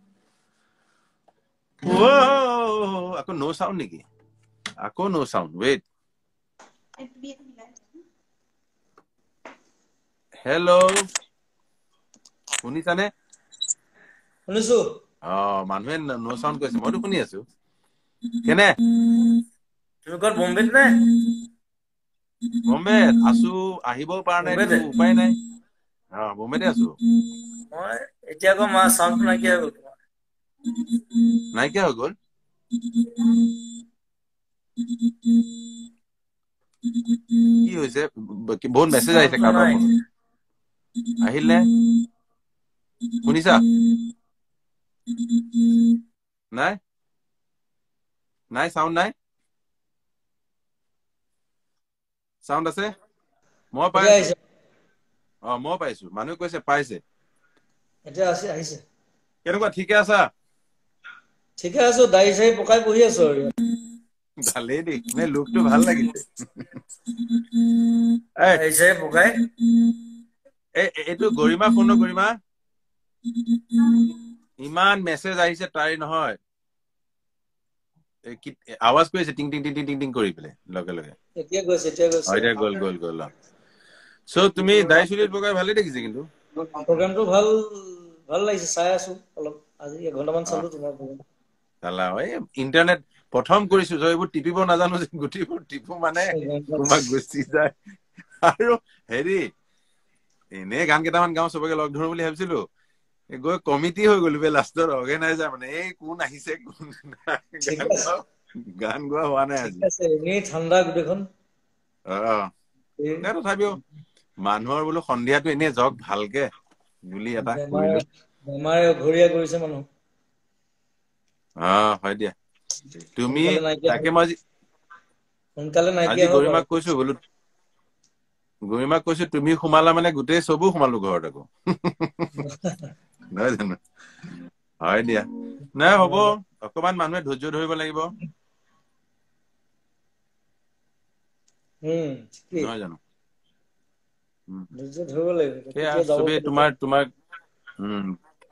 Whoa! Ako no sound niki. Ako no sound. Wait. Hello. Kuni sane? Kunisu. Oh, manwe no sound koise. Modu kuni asu. Kene? Tumi kor Bombay ne? Bombay asu ahibo parne tu upai nai. Ah, Bombay de asu. Moi etia ko ma sound na kiya gol. Nai kya ho gol? কি হৈছে বহুত মেসেজ আহিছে কাৰোবাৰ আহিলে শুনিছা নাই নাই সাউন্ড নাই সাউন্ড আছে মই পাইছো অ মই পাইছো মানুহ কৈছে পাইছে এটা আছে আহিছে কেনেকুৱা ঠিকে আছা ঠিকে আছো দাই চাই পকাই বহি আছো আৰু ভালে দি নে লুকটো ভাল লাগিছে এই চাই পকাই এ এটো গৰিমা ফোন গৰিমা ইমান মেসেজ আহিছে তাই নহয় আৱাজ কৰিছে টিং টিং টিং টিং টিং কৰি পেলে লগে লগে এতিয়া গৈছে এতিয়া গৈছে হয় গল গল গল সো তুমি দাইছুলিত পকাই ভালে দেখিছে কিন্তু প্ৰগ্ৰামটো ভাল ভাল লাগিছে চাই আছো অলপ আজি এক ঘন্টামান চালো তোমাৰ প্ৰগ্ৰাম তালা এই ইন্টাৰনেট প্ৰথম কৰিছো যে এইবোৰ টিপিব নাজানো যে গুটিবোৰ টিপু মানে তোমাক গুচি যায় আৰু হেৰি এনে গান কেইটামান গাও সবকে লগ ধৰো বুলি ভাবিছিলো গৈ কমিটি হৈ গলো বে লাষ্টৰ অৰ্গানাইজাৰ মানে এই কোন আহিছে কোন গান গোৱা হোৱা নাই আজি এনে ঠাণ্ডা গোটেইখন অ না তথাপিও মানুহৰ বোলো সন্ধিয়াটো এনে জক ভালকে বুলি এটা কৰিলো বেমাৰে ঘৰিয়া কৰিছে মানুহ অ হয় দিয়া তুমি তাকে মই সোনকালে নাইকিয়া আজি গৰিমাক কৈছো বোলো গৰিমাক কৈছো তুমি সোমালা মানে গোটেই সবো সোমালো ঘৰত আকৌ নহয় জানো হয় দিয়া নাই হ'ব অকমান মানুহে ধৈৰ্য ধৰিব লাগিব হুম নহয় জানো ধৈৰ্য ধৰিব লাগিব তেতিয়া সবে তোমাৰ তোমাৰ উম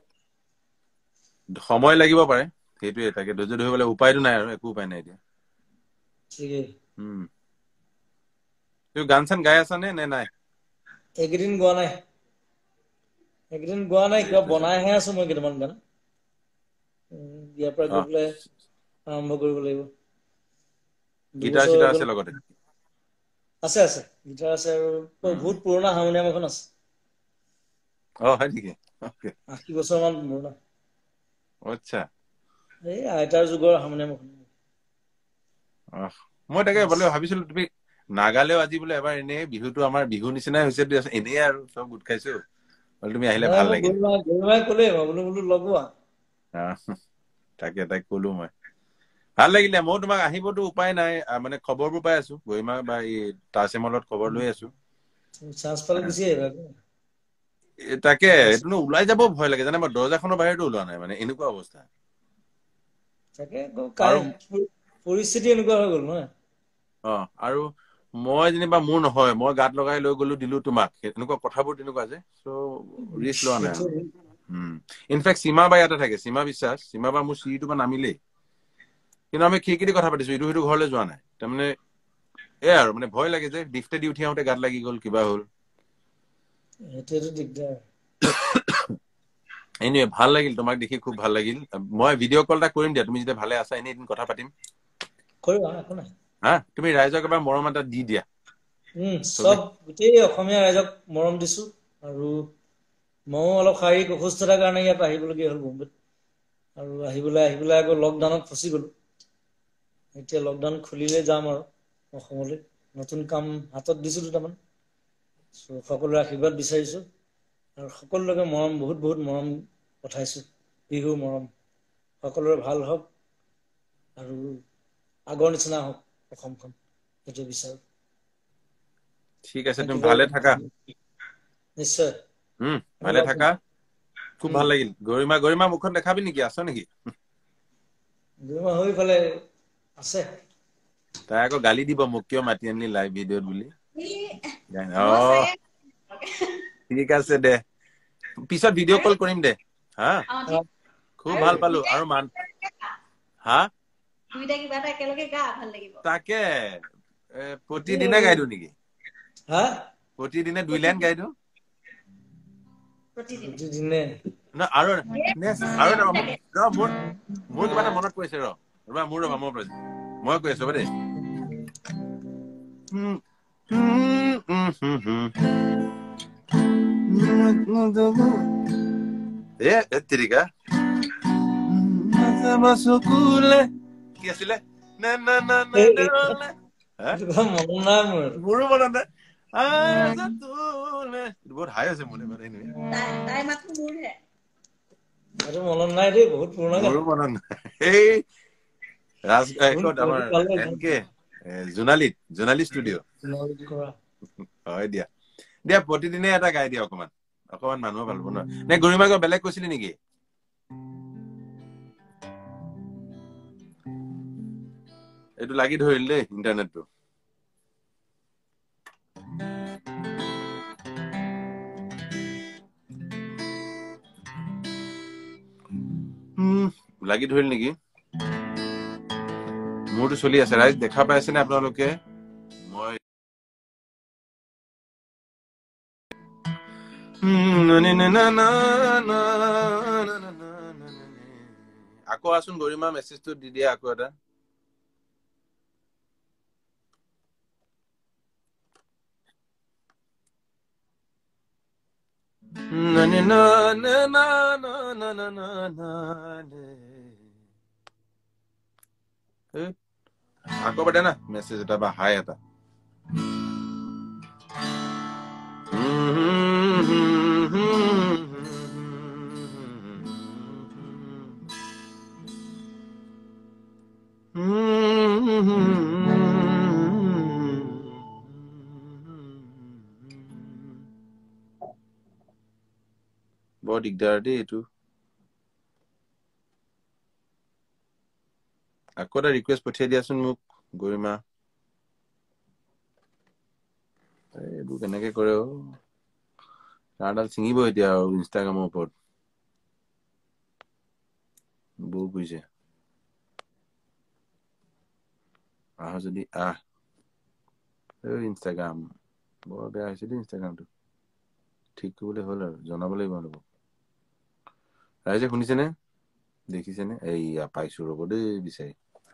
সময় লাগিব পাৰে সেইটোৱে তাকে ধৈৰ্য ধৰিবলৈ উপায়টো নাই আৰু একো উপায় নাই এতিয়া ঠিকে হুম তুমি গান চান গাই আছা নে নে নাই একদিন গোৱা নাই একদিন গোৱা নাই কিবা বনাইহে আছো মই কেইটামান গান ইয়াৰ পৰা গৈ পেলাই আৰম্ভ কৰিব লাগিব গিটাৰ চিটাৰ আছে লগতে আছে আছে গিটাৰ আছে আৰু বহুত পুৰণা হাৰমনিয়াম এখন আছে অ হয় নেকি ওকে আশী বছৰ মান পুৰণা আচ্ছা এই আইতাৰ যুগৰ হাৰমনিয়াম এখন অহ মই তাকে বলে ভাবিছিলো তুমি নাগালেও আজি বোলে এবাৰ এনে বিহুটো আমাৰ বিহু নিচিনাই হৈছে এনে আৰু সব গুট খাইছো বলে তুমি আহিলে ভাল লাগিল গৰিমাই ক'লে মই বোলো বোলো লগোৱা তাকে তাকে ক'লো মই ভাল লাগিলে মই তোমাক আহিবতো উপায় নাই মানে খবৰবোৰ পাই আছো গৰিমা বা এই তাছেমলত খবৰ লৈ আছো চান্স পালে গুচি আহিবা তাকে এইটো ওলাই যাব ভয় লাগে জানে মই দৰজাখনৰ বাহিৰতো ওলোৱা নাই মানে এনেকুৱা অৱস্থা তাকে পৰিস্থিতি এনেকুৱা হৈ গ'ল নহয় অ আৰু মই যেনিবা মোৰ নহয় মই গাত লগাই লৈ গলো দিলো তোমাক এনেকুৱা কথাবোৰ তেনেকুৱা যে সো ৰিস্ক লোৱা নাই হুম ইনফেক্ট সীমা বাই এটা থাকে সীমা বিশ্বাস সীমা বা মোৰ সিটো বা নামিলে কিন্তু আমি খিৰিকিতে কথা পাতিছো ইটো ইটো ঘৰলৈ যোৱা নাই তাৰমানে এ আৰু মানে ভয় লাগে যে ডিফতে দি উঠি আহোঁতে গাত লাগি গল কিবা হ'ল এতিয়াটো দিগদাৰ এনে ভাল লাগিল তোমাক দেখি খুব ভাল লাগিল মই ভিডিঅ' কল এটা কৰিম দিয়া তুমি যেতিয়া ভালে আছা এনে এদিন কথা পাতিম কৰিবা একো নাই হা তুমি ৰাইজক এবাৰ মৰম এটা দি দিয়া উম সব গোটেই অসমীয়া ৰাইজক মৰম দিছো আৰু ময়ো অলপ শাৰীৰিক অসুস্থতাৰ কাৰণে ইয়াত আহিবলগীয়া হ'ল মুম্বাইত আৰু আহিবলৈ আহিবলৈ আকৌ লকডাউনত ফচি গলো এতিয়া লকডাউন খুলিলে যাম আৰু অসমলৈ নতুন কাম হাতত দিছো দুটামান সকলোৰে আশীৰ্বাদ বিচাৰিছো আৰু সকলোকে মৰম বহুত বহুত মৰম পঠাইছো বিহু মৰম সকলোৰে ভাল হওক আৰু আগৰ নিচিনা হওক অসমখন সেইটো বিচাৰো ঠিক আছে তুমি ভালে থাকা নিশ্চয় হুম ভালে থাকা খুব ভাল লাগিল গৰিমা গৰিমা মুখখন দেখাবি নেকি আছ নেকি গৰিমা হৈ ফালে আছে তাই আকৌ গালি দিব মোক কিয় মাতি আনি লাইভ ভিডিঅ'ত বুলি অ ঠিক আছে দে পিছত ভিডিঅ' কল কৰিম দে হা খুব ভাল পালো আৰু মান হা দুইটা কিবা এটা একেলগে গা ভাল লাগিব তাকে প্ৰতিদিনে গাই দিও নেকি হা প্ৰতিদিনে দুই লাইন গাই দিও প্ৰতিদিনে না আৰু আৰু ৰ মোৰ মোৰ কিবা এটা মনত পৰিছে ৰ ৰবা মোৰ ৰবা মোৰ পৰিছে মই কৈ আছো দেই এ এতিৰিকা চকুলে কি আছিলে না না না না মন নাই মোৰ মোৰো মনত নাই বহুত হাই আছে মনে মানে তাই মাতটো মোৰহে আৰু মনত নাই দেই বহুত পুৰণা গান মোৰো মনত নাই এই ৰাজ আমাৰ এনকে জোনালীত জোনালী ষ্টুডিঅ' হয় দিয়া দিয়া প্ৰতিদিনে এটা গাই দিয়া অকমান অকমান মানুহ ভাল পাব নে গৰিমাক বেলেগ কৈছিলি নেকি এইটো লাগি ধৰিল দেই ইণ্টাৰনেটটো লাগি ধৰিল নেকি মোৰটো চলি আছে ৰাইজ দেখা পাইছে নে আপোনালোকে মই আকৌ আছোন গৰিমা মেছেজটো দি দিয়া আকৌ এটা না না না না না না না না আকৌ বাদে না মেছেজ এটা বা হাই এটা বৰ দিগদাৰ দেই এইটো আকৌ এটা ৰিকুৱেষ্ট পঠিয়াই দিয়াচোন মোক গৰিমা এইবোৰ কেনেকে কৰে অ তাৰডাল ছিঙিব এতিয়া আৰু ইনষ্টাগ্ৰামৰ ওপৰত বৌ বুজিছে আহ যদি আহ এই ইনষ্টাগ্ৰাম বৰ বেয়া হৈছে দেই ইনষ্টাগ্ৰামটো ঠিক কৰিবলৈ হ'ল আৰু জনাব লাগিব অলপ ৰাইজে শুনিছেনে দেখিছেনে এইয়া পাইছো ৰ'ব দেই বিচাৰি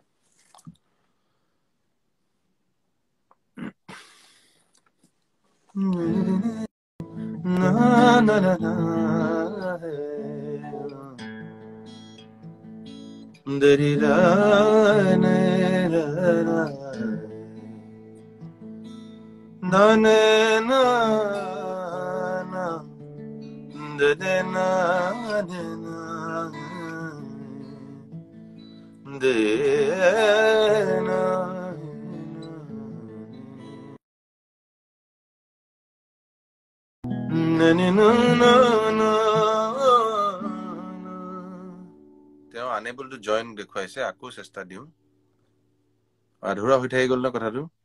না না না না দেরি রা নে রা রা দনে না না দে না দে না দে না না না না না তেওঁ আনেবল টু জয়েন দেখুৱাইছে আকৌ চেষ্টা দিওঁ আধৰুৱা হৈ থাকি গ'ল ন কথাটো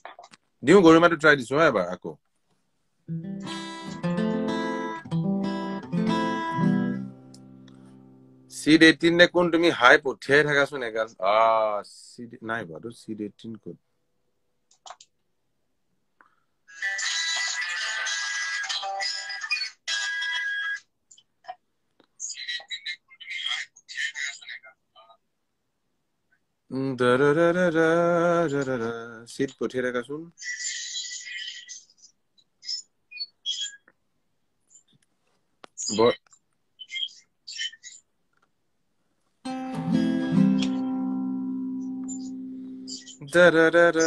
দিও গৰিমাটো ট্ৰাই দিছো এবাৰ আকৌ seed eighteen নে কোন তুমি হাই পঠিয়াই থাকাছোন এগাল আ seed নাই বাদু seed eighteen কোন seed পঠিয়াই থাকাছোন বৰ Da da da da.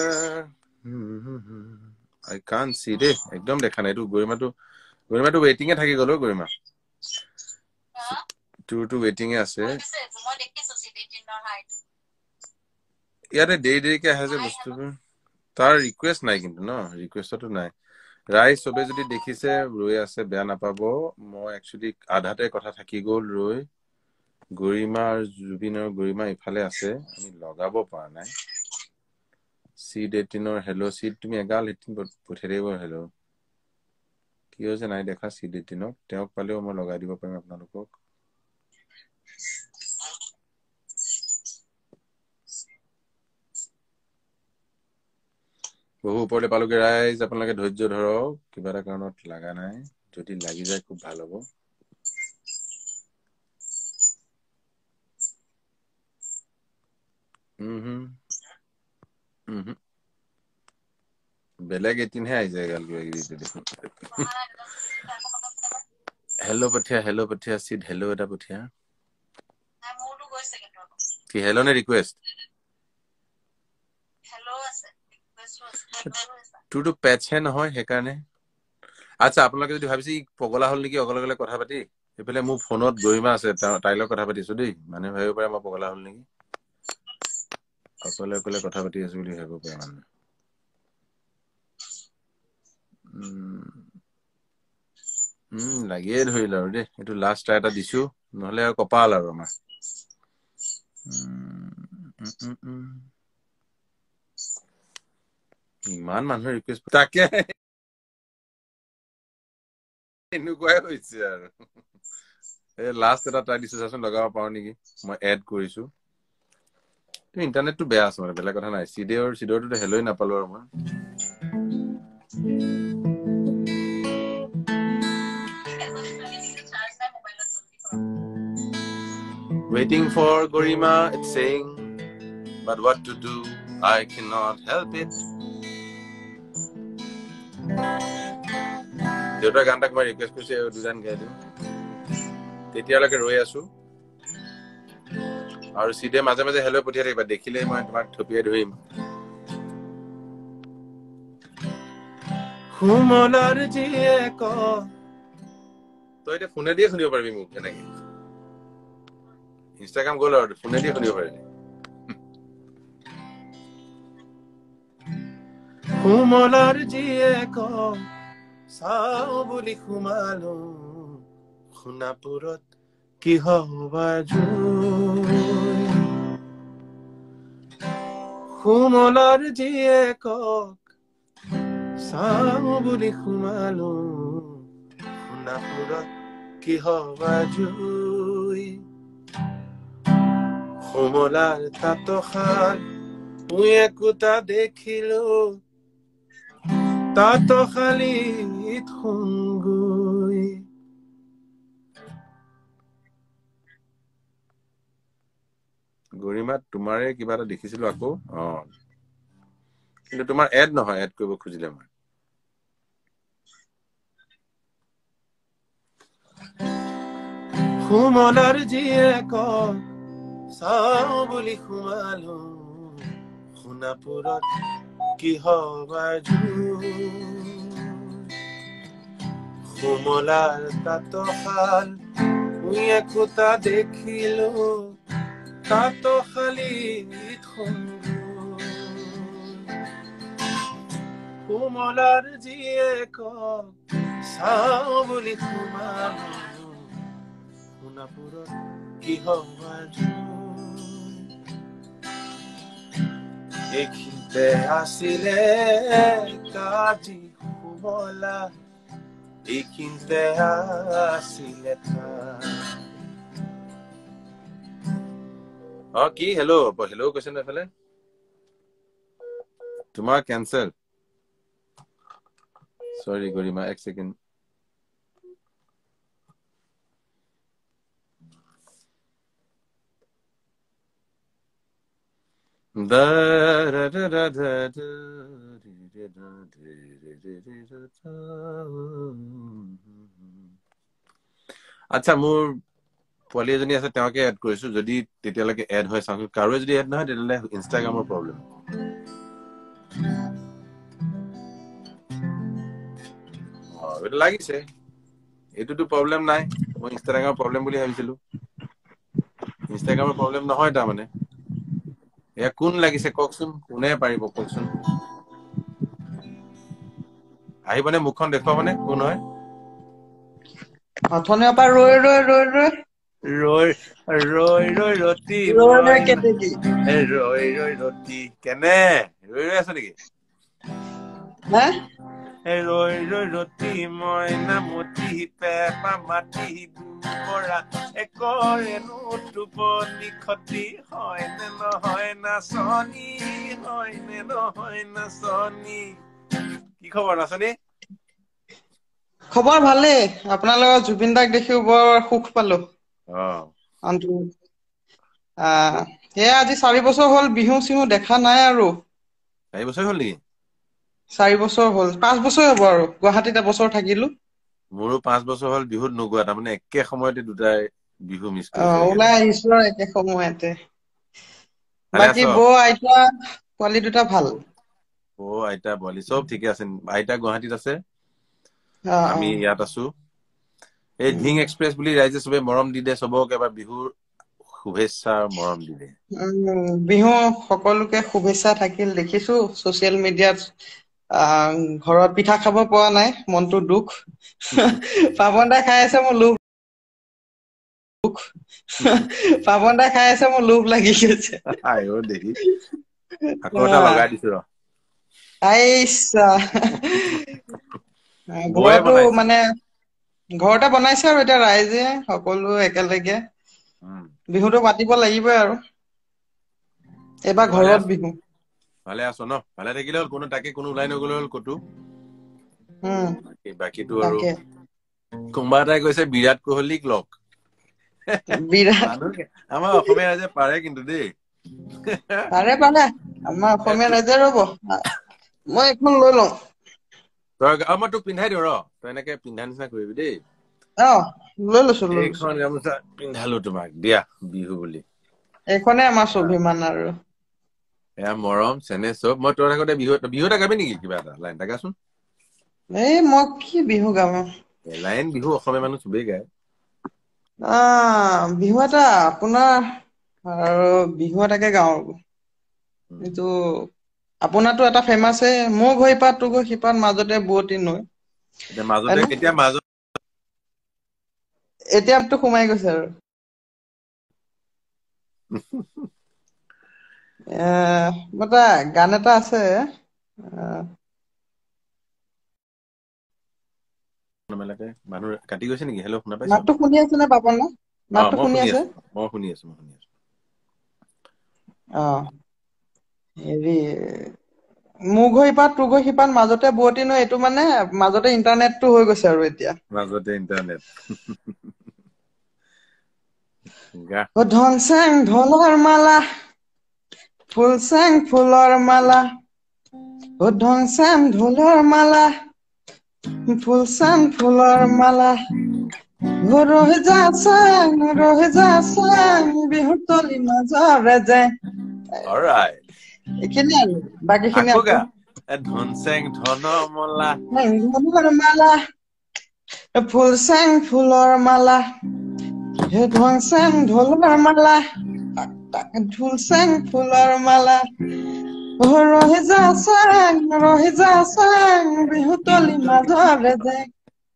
I can't see it. একদম দেখা নাই তো গৰিমাটো গৰিমাটো ওয়েটিং এ থাকি গলো গৰিমা টু টু ওয়েটিং এ আছে মই দেখিছো সি eighteen ৰ হাইটো ইয়াতে দেই দেই কে আছে বস্তুবোৰ তাৰ ৰিকুৱেষ্ট নাই কিন্তু ন ৰিকুৱেষ্টটো নাই ৰাই সবে যদি দেখিছে ৰৈ আছে বেয়া নাপাব মই একচুয়ালি আধাতে কথা থাকি গল ৰৈ গৰিমা আৰু জুবিনৰ গৰিমা ইফালে আছে আমি লগাব পৰা নাই seed eighteen or hello seed তুমি এগাল eighteen পঠিয়াই দিব hello কি হৈছে নাই দেখা seed eighteen ক তেওঁক পালেও মই লগাই দিব পাৰিম আপোনালোকক বহু ওপৰলে পালোগে ৰাইজ আপোনালোকে ধৈৰ্য ধৰক কিবা এটা কাৰণত লাগা নাই যদি লাগি যায় খুব ভাল হ'ব হুম হুম বেলেগ eighteen হে আই যায় গাল কিবা কিবি দেখোন হেল্ল পঠিয়া হেল্ল পঠিয়া সিড হেল্ল এটা পঠিয়া না মোৰটো গৈছে কিন্তু কি হেল্ল নে ৰিকুৱেষ্ট হেল্ল আছে ৰিকুৱেষ্ট আছে টুটু পেচ হে নহয় হে কাৰণে আচ্ছা আপোনালোকে যদি ভাবিছি পগলা হল নেকি অগলে অগলে কথা পাতি এফালে মোৰ ফোনত গৰিমা আছে তাইলৈ কথা পাতিছো দেই মানে ভাবিব পাৰে মই পগলা হল নেকি অকলে অকলে কথা পাতি আছো বুলি ভাবিব পাৰে মানে উম লাগিয়ে ধৰিল আৰু দেই এইটো লাষ্ট ট্ৰাই এটা দিছো নহলে আৰু কপাল আৰু আমাৰ ইমান মানুহ ৰিকুৱেষ্ট তাকে এনেকুৱাই হৈছে আৰু এই লাষ্ট এটা ট্ৰাই দিছো চাচোন লগাব পাৰো নেকি মই এড কৰিছো তো ইন্টাৰনেটটো বেয়া আছে মানে বেলেগ কথা নাই সিডৰ সিডৰটো হেলই নাপালো আৰু মই Waiting for Gorima, it's saying, but what to do? I cannot help it. Deota ganta kumar request kuse dujan gai diu. Tetialake roi asu. Aru side maje maje hello pothia thaiba dekhile moi tomak thopie dhoim. Humolar jiye ko. To eta phone diye shunibo parbi muk enaki. Instagram gol or phone diye shunibo parbi. Humolar jiye ko. Sao boli khumalo khunapurot ki hoba jui Humolar jiye ko sao boli khumalo khunapurot ki hoba jui Humolar tato khal uye kuta dekhilo Tato khali ithungui গৰিমা তোমাৰে কিবা এটা দেখিছিলো আকৌ অ কিন্তু তোমাৰ এড নহয় এড কৰিব খুজিলে মই খুমলাৰ জিয়ে ক চাও বুলি খুমালো খুনাপুৰত কি হবা জুই খুমলাৰ তাতো খাল উয়ে কুতা দেখিলো তাতো খালি থুঙ্গু খুমলাৰ জিয়ে ক চাও বুলি খুমালো খুনাপুৰত কি হবা জুই এইখিনিতে আছিলে কাজি কোমলা এইখিনিতে আছিলে অ কি হেল্ল' হেল্ল' কৈছে ন এফালে তোমাৰ কেঞ্চেল সৰি গৰিমা এক second da da da da da আচ্ছা মোৰ পোৱালি এজনী আছে তেওঁকে এড কৰিছো যদি তেতিয়ালৈকে এড হয় চাওঁচোন কাৰো যদি এড নহয় তেতিয়াহ'লে ইনষ্টাগ্ৰামৰ প্ৰব্লেম অ এইটো লাগিছে এইটোতো প্ৰব্লেম নাই মই ইনষ্টাগ্ৰামৰ প্ৰব্লেম বুলি ভাবিছিলো ইনষ্টাগ্ৰামৰ প্ৰব্লেম নহয় তাৰমানে এয়া কোন লাগিছে কওকচোন কোনে পাৰিব কওকচোন আহিবনে মুখখন দেখুৱাবনে কোন হয় অথনিৰ পৰা ৰৈ ৰৈ ৰৈ ৰৈ ৰৈ ৰৈ ৰৈ ৰতি ৰৈ ৰৈ মই কেতেকী ৰৈ ৰৈ ৰতি কেনে ৰৈ ৰৈ আছ নেকি হা ৰৈ ৰৈ ৰতি মই নামতি পেপা মাটি দুপৰা একৰেনো টোপনি খতি হয় নে নহয় নাচনি হয় নে নহয় নাচনি কি খবৰ নাচনি খবৰ ভালেই আপোনালোকৰ জুবিন দাক দেখিও বৰ সুখ পালো অ আন্তু আহ সেয়া আজি চাৰি বছৰ হ'ল বিহু চিহু দেখা নাই আৰু চাৰি বছৰ হ'ল নেকি চাৰি বছৰ হ'ল পাঁচ বছৰ হ'ব আৰু গুৱাহাটীত এবছৰ থাকিলো মোৰো পাঁচ বছৰ হ'ল বিহুত নোগোৱা তাৰমানে একে সময়তে দুটাই বিহু মিছ অ কৰিছো ওলাই আহিছো আৰু একে সময়তে ভালে আছ বাকী বৌ আইতা পোৱালি দুটা ভাল অ আইতা পোৱালি চব ঠিকে আছে আইতা গুৱাহাটীত আছে অ অ আমি ইয়াত আছো এই ঢিং এক্সপ্ৰেছ বুলি ৰাইজে চবে মৰম দি দিয়ে চবক এবাৰ বিহুৰ শুভেচ্ছা মৰম দি দিয়ে উম বিহু সকলোকে শুভেচ্ছা থাকিল দেখিছো ছচিয়েল মিডিয়াত আহ ঘৰত পিঠা খাব পোৱা নাই মনটো দুখ পাবন দা খাই আছে মোৰ লোভ পাবন দা খাই আছে মোৰ লোভ লাগি গৈছে আইও দেহি আকৌ এটা লগাই দিছো ৰ আইছা বৌয়ে ঘৰতো বনাইছে মানে ঘৰতে বনাইছে আৰু এতিয়া ৰাইজে সকলো একেলগে উম বিহুটো পাতিব লাগিবই আৰু এইবাৰ ভালে ঘৰত আছো বিহু ভালে আছো ন ভালে থাকিলে হ'ল কোনো তাকে কোনো ওলাই নগলে হ'ল ক'তো উম বাকী বাকীটো আৰু তাকে কোনোবা এটাই কৈছে বিৰাট কোহলীক লগ বিৰাট মানুহ আমাৰ অসমীয়া ৰাইজে পাৰে কিন্তু দেই পাৰে পাৰে আমাৰ অসমীয়া ৰাইজে ৰব মই এখন লৈ লওঁ তই মই তোক পিন্ধাই দিওঁ ৰ তই এনেকে পিন্ধা নিচিনা কৰিবি দেই অ লৈ লৈছো লৈ লৈছো এইখন গামোচা পিন্ধালো তোমাক দিয়া বিহু বুলি এইখনে আমাৰ স্বাভিমান আৰু এয়া মৰম চেনেহ চব মই তোৰ আগতে বিহু বিহু এটা গাবি নেকি কিবা এটা লাইন এটা গাচোন এই মই কি বিহু গাম লাইন বিহু অসমীয়া মানুহ চবেই গায় আহ বিহু এটা আপোনাৰ আৰু বিহু এটাকে গাও এইটো আপোনাৰটো এটা ফেমাছে মোৰ ঘৰ ইপাত তোৰ ঘৰ সিপাত মাজতে বুৱতী নৈ এতিয়া মাজতে হয়নে এতিয়া মাজত এতিয়াতো সোমাই গৈছে আৰু এ এটা গান এটা আছে আহ মেলাকে মানুহ কাটি গৈছে নেকি হেল্ল' শুনা পাইছ মাতটো শুনি আছে নে পাপন দা অ মাতটো মই শুনি আছে আছো মই শুনি আছো মই শুনি আছো অ হেৰি মোৰ ঘৰ ইপাত তোৰ ঘৰ সিপাত মাজতে বুৱতী নৈ এইটো মানে মাজতে ইণ্টাৰনেটটো হৈ গৈছে আৰু এতিয়া মাজতে ইণ্টাৰনেট গা অ ধন চেং ঢোলৰ মালা ফুল চেং ফুলৰ মালা অ ধন চেং ঢোলৰ মালা ফুলচাং ফুলৰ মালা ৰৈ যা চোন ৰৈ যা চোন বিহুৰ তলি মাজৰে যেন অলৰাইট এইখিনিয়ে আৰু বাকী খিনি আকৌ ধন চেং ধন মলা ঢোলৰ মালা ফুল চেং ফুলৰ মালা হে ধন চেং ঢোলৰ মালা ঢোল চেং ফুলৰ মালা অ ৰৈ যা চোন ৰৈ যা চোন বিহু তলি মাজৰে যেন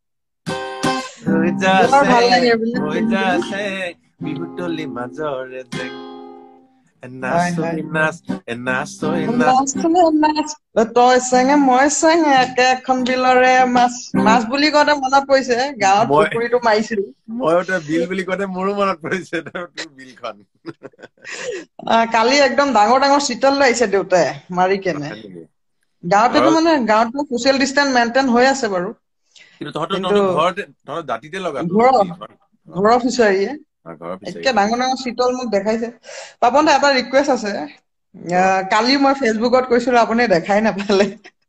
ৰৈ যা বৰ ভাল লাগে চেং এইবিলাক ৰৈ শুনি যা পিনে। চেং বিহুতলি মাজৰে যেন এনাচো এনাচ এনাচো এনাচ তই চেঙে মই চেঙে একে এখন বিলৰে মাছ মাছ বুলি কওঁতে মনত পৰিছে গাঁৱত মই পুখুৰীটো মাৰিছিলো মইও তই বিল বুলি কওঁতে মোৰো মনত পৰিছে তোৰ বিলখন কালি একদম ডাঙৰ ডাঙৰ চিতল লৈ আহিছে দেউতাই মাৰি কেনে গাঁৱতেতো মানে গাঁৱতো ছ'চিয়েল ডিষ্টেন্স মেইনটেইন হৈ আছে বাৰু কিন্তু তহঁতৰ তহঁতৰ ঘৰতে তহঁতৰ দাঁতিতে লগাটো ঘৰৰ ফিচাৰীয়ে একে ডাঙৰ ডাঙৰ চিতল মোক দেখাইছে পাপন দা এটা ৰিকুৱেষ্ট আছে কালি মই ফেচবুকত কৈছিলো আপুনি দেখাই নাপালে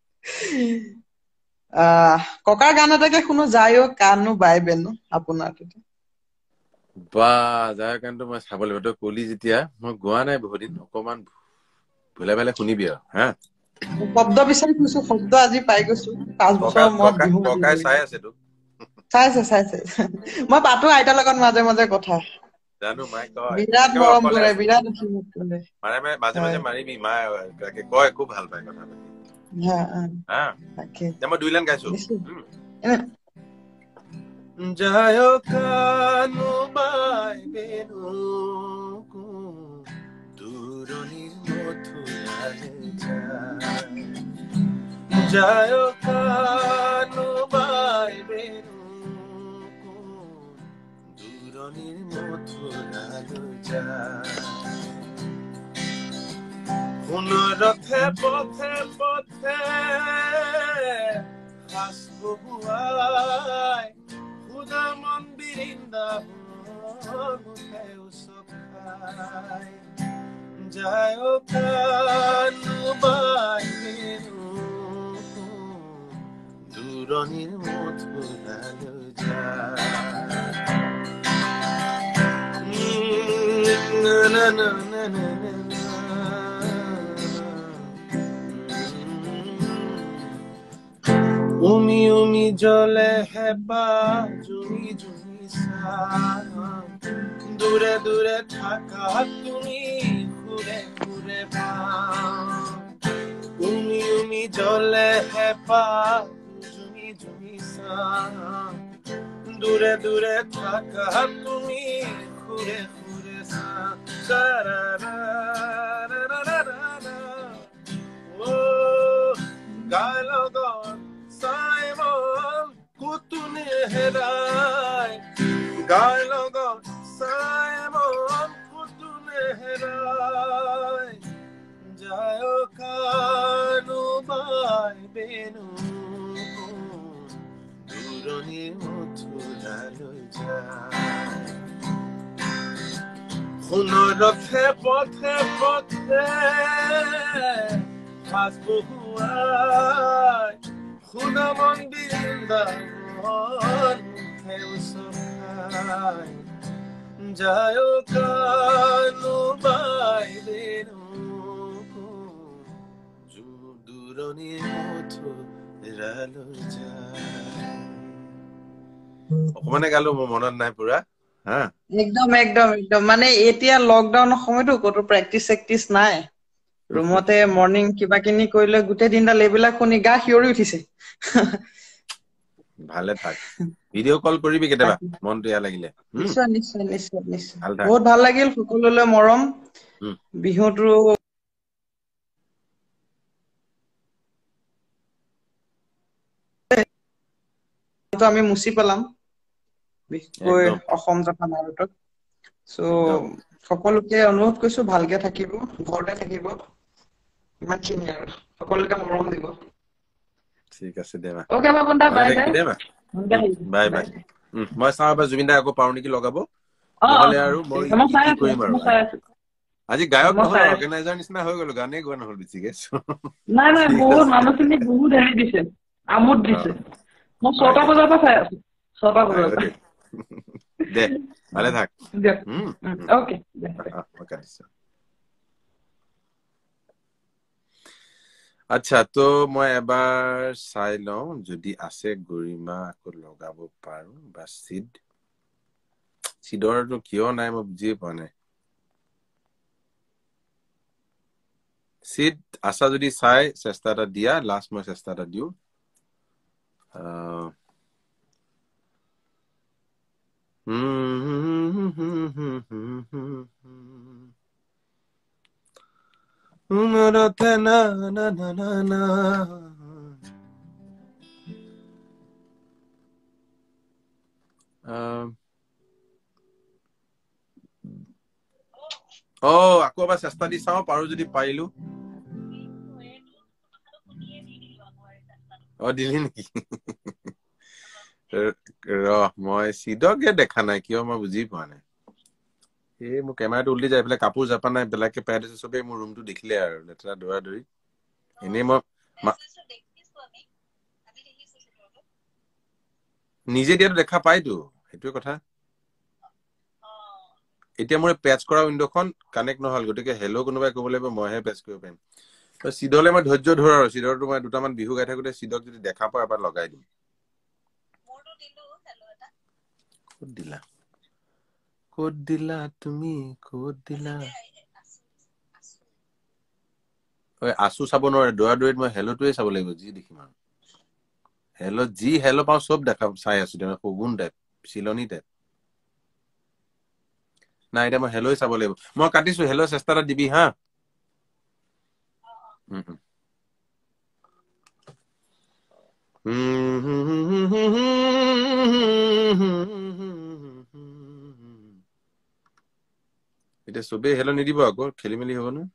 আহ ককাৰ গান এটাকে শুনো যায়ও কানো বাই বেনো আপোনাৰ বা যায় কাৰণটো মই চাব লাগিব তই কলি যেতিয়া মই গোৱা নাই বহুত দিন অকমান ভুলে ভালে শুনিবি আৰু হা শব্দ বিচাৰি ফুৰিছো শব্দ আজি পাই গৈছো পাঁচ বছৰৰ মূৰত বিহু ককাই চাই আছে তোক চাইছে চাইছে মই পাতো আইতাৰ লগত মাজে মাজে কথা জানো মাই কয় বিৰাট মৰম কৰে বিৰাট আশীৰ্বাদ কৰে মাৰে মাজে মাজে মাৰিবি মায়ে কয় খুব ভাল পায় কথা পাতি হা তাকে মই দুই লাইন গাইছো যায় কানো বাই বেনো দূৰণিৰ মথুৰালে যায় কানো বাই বেনো দূৰণিৰ মথুৰালে যায় সোণৰথে পথে পথে সাজ বহুৱাই সুধা মন্দিৰ বৃন্দাবনতে উচখাই যায় কানো বাই বেনো দূৰণিৰ মথুৰালৈ যায় না না না না উমি উমি জলে হেপা জুমি জুমি চা দূৰে দূৰে থাকা তুমি ঘুৰে ঘুৰে পা উমি উমি জলে হেপা জুমি জুমি চা দূৰে দূৰে থাকা তুমি ঘুৰে ঘুৰে চা ও গাই লগত Simon kutune herai gai logo Simon kutune herai jayo kanu bai benu duroni mothura loi jai hunorothe pothe pothe has bohuai Khuna mondirinda on Heusokai Jayo kanu bai benu Juduroni moto ralo jai অকমানে গালো মোৰ মনত নাই পুৰা হা একদম একদম একদম মানে এতিয়া লকডাউনৰ সময়তো কতো প্ৰেক্টিস প্ৰেক্টিস নাই ৰুমতে মৰ্নিং কিবা কিনি কৰিলে গোটেই দিনডাল এইবিলাক শুনি গা শিয়ৰি উঠিছে ভালে থাক ভিডিঅ' কল কৰিবি কেতিয়াবা মনটো ইয়া লাগিলে নিশ্চয় নিশ্চয় নিশ্চয় নিশ্চয় বহুত ভাল লাগিল সকলোলৈ মৰম বিহুটো তো আমি মুছি পেলাম বিশেষকৈ অসম তথা ভাৰতত সো সকলোকে অনুৰোধ কৰিছো ভালকে থাকিব ঘৰতে থাকিব ইমানখিনি আৰু সকলোকে মৰম দিব ঠিক আছে দেবা ওকে বাবুন্দা বাই বাই বাই মই চাও বা জুবিন দা আকৌ পাও নেকি লগাব নহলে আৰু মই কি কৰিম আৰু আজি গায়ক নহয় অৰ্গানাইজাৰ নিচিনা হৈ গলো গানে গোৱা নহল বেছিকে নাই নাই বহুত মানুহখিনি বহুত হেৰি দিছে আমোদ দিছে মই ছটা বজাৰ পৰা চাই আছো ছটা বজাৰ পৰা দে ভালে থাক ওকে ওকে আচ্ছা তো মই এবাৰ চাই লওঁ যদি আছে গৰিমা আকৌ লগাব পাৰো বা সিড সিডৰটো কিয় নাই মই বুজিয়ে পোৱা নাই সিড আছা যদি চাই চেষ্টা এটা দিয়া লাষ্ট মই চেষ্টা এটা দিও উমৰতে না না না না না অ আকৌ এবাৰ চেষ্টা দি চাওঁ পাৰো যদি পাৰিলো অ দিলি নেকি ৰহ মই সিদকে দেখা নাই কিয় মই বুজি পোৱা নাই এই মোৰ কেমেৰাটো উল্টি যায় এইফালে কাপোৰ জাপা নাই বেলেগকে পেৰাই দিছে চবেই মোৰ ৰুমটো দেখিলে আৰু লেতেৰা দৌৰা দৌৰি এনেই মই নিজে দিয়াটো দেখা পাইতো সেইটোৱে কথা এতিয়া মোৰ পেচ কৰা উইন্ডোখন কানেক্ট নহল গতিকে হেল্ল' কোনোবাই ক'ব লাগিব মইহে পেচ কৰিব পাৰিম তো সিদলে মই ধৈৰ্য ধৰা আৰু সিদৰটো মই দুটামান বিহু গাই থাকোতে সিদক যদি দেখা পাওঁ এবাৰ লগাই দিম ক'ত দিলা ক'ত দিলা তুমি ক'ত দিলা ঐ আছু চাব নোৱাৰে দৌৰা দৌৰিত মই হেল্ল'টোৱে চাব লাগিব যি দেখিম আৰু হেল্ল' যি হেল্ল' পাওঁ চব দেখা চাই আছো তেনে সগুন টাইপ চিলনি টাইপ নাই এতিয়া মই হেল্ল'ই চাব লাগিব মই কাটিছো হেল্ল' চেষ্টা এটা দিবি হা এতিয়া চবেই হেল্ল' নিদিব আকৌ খেলি মেলি হ'ব ন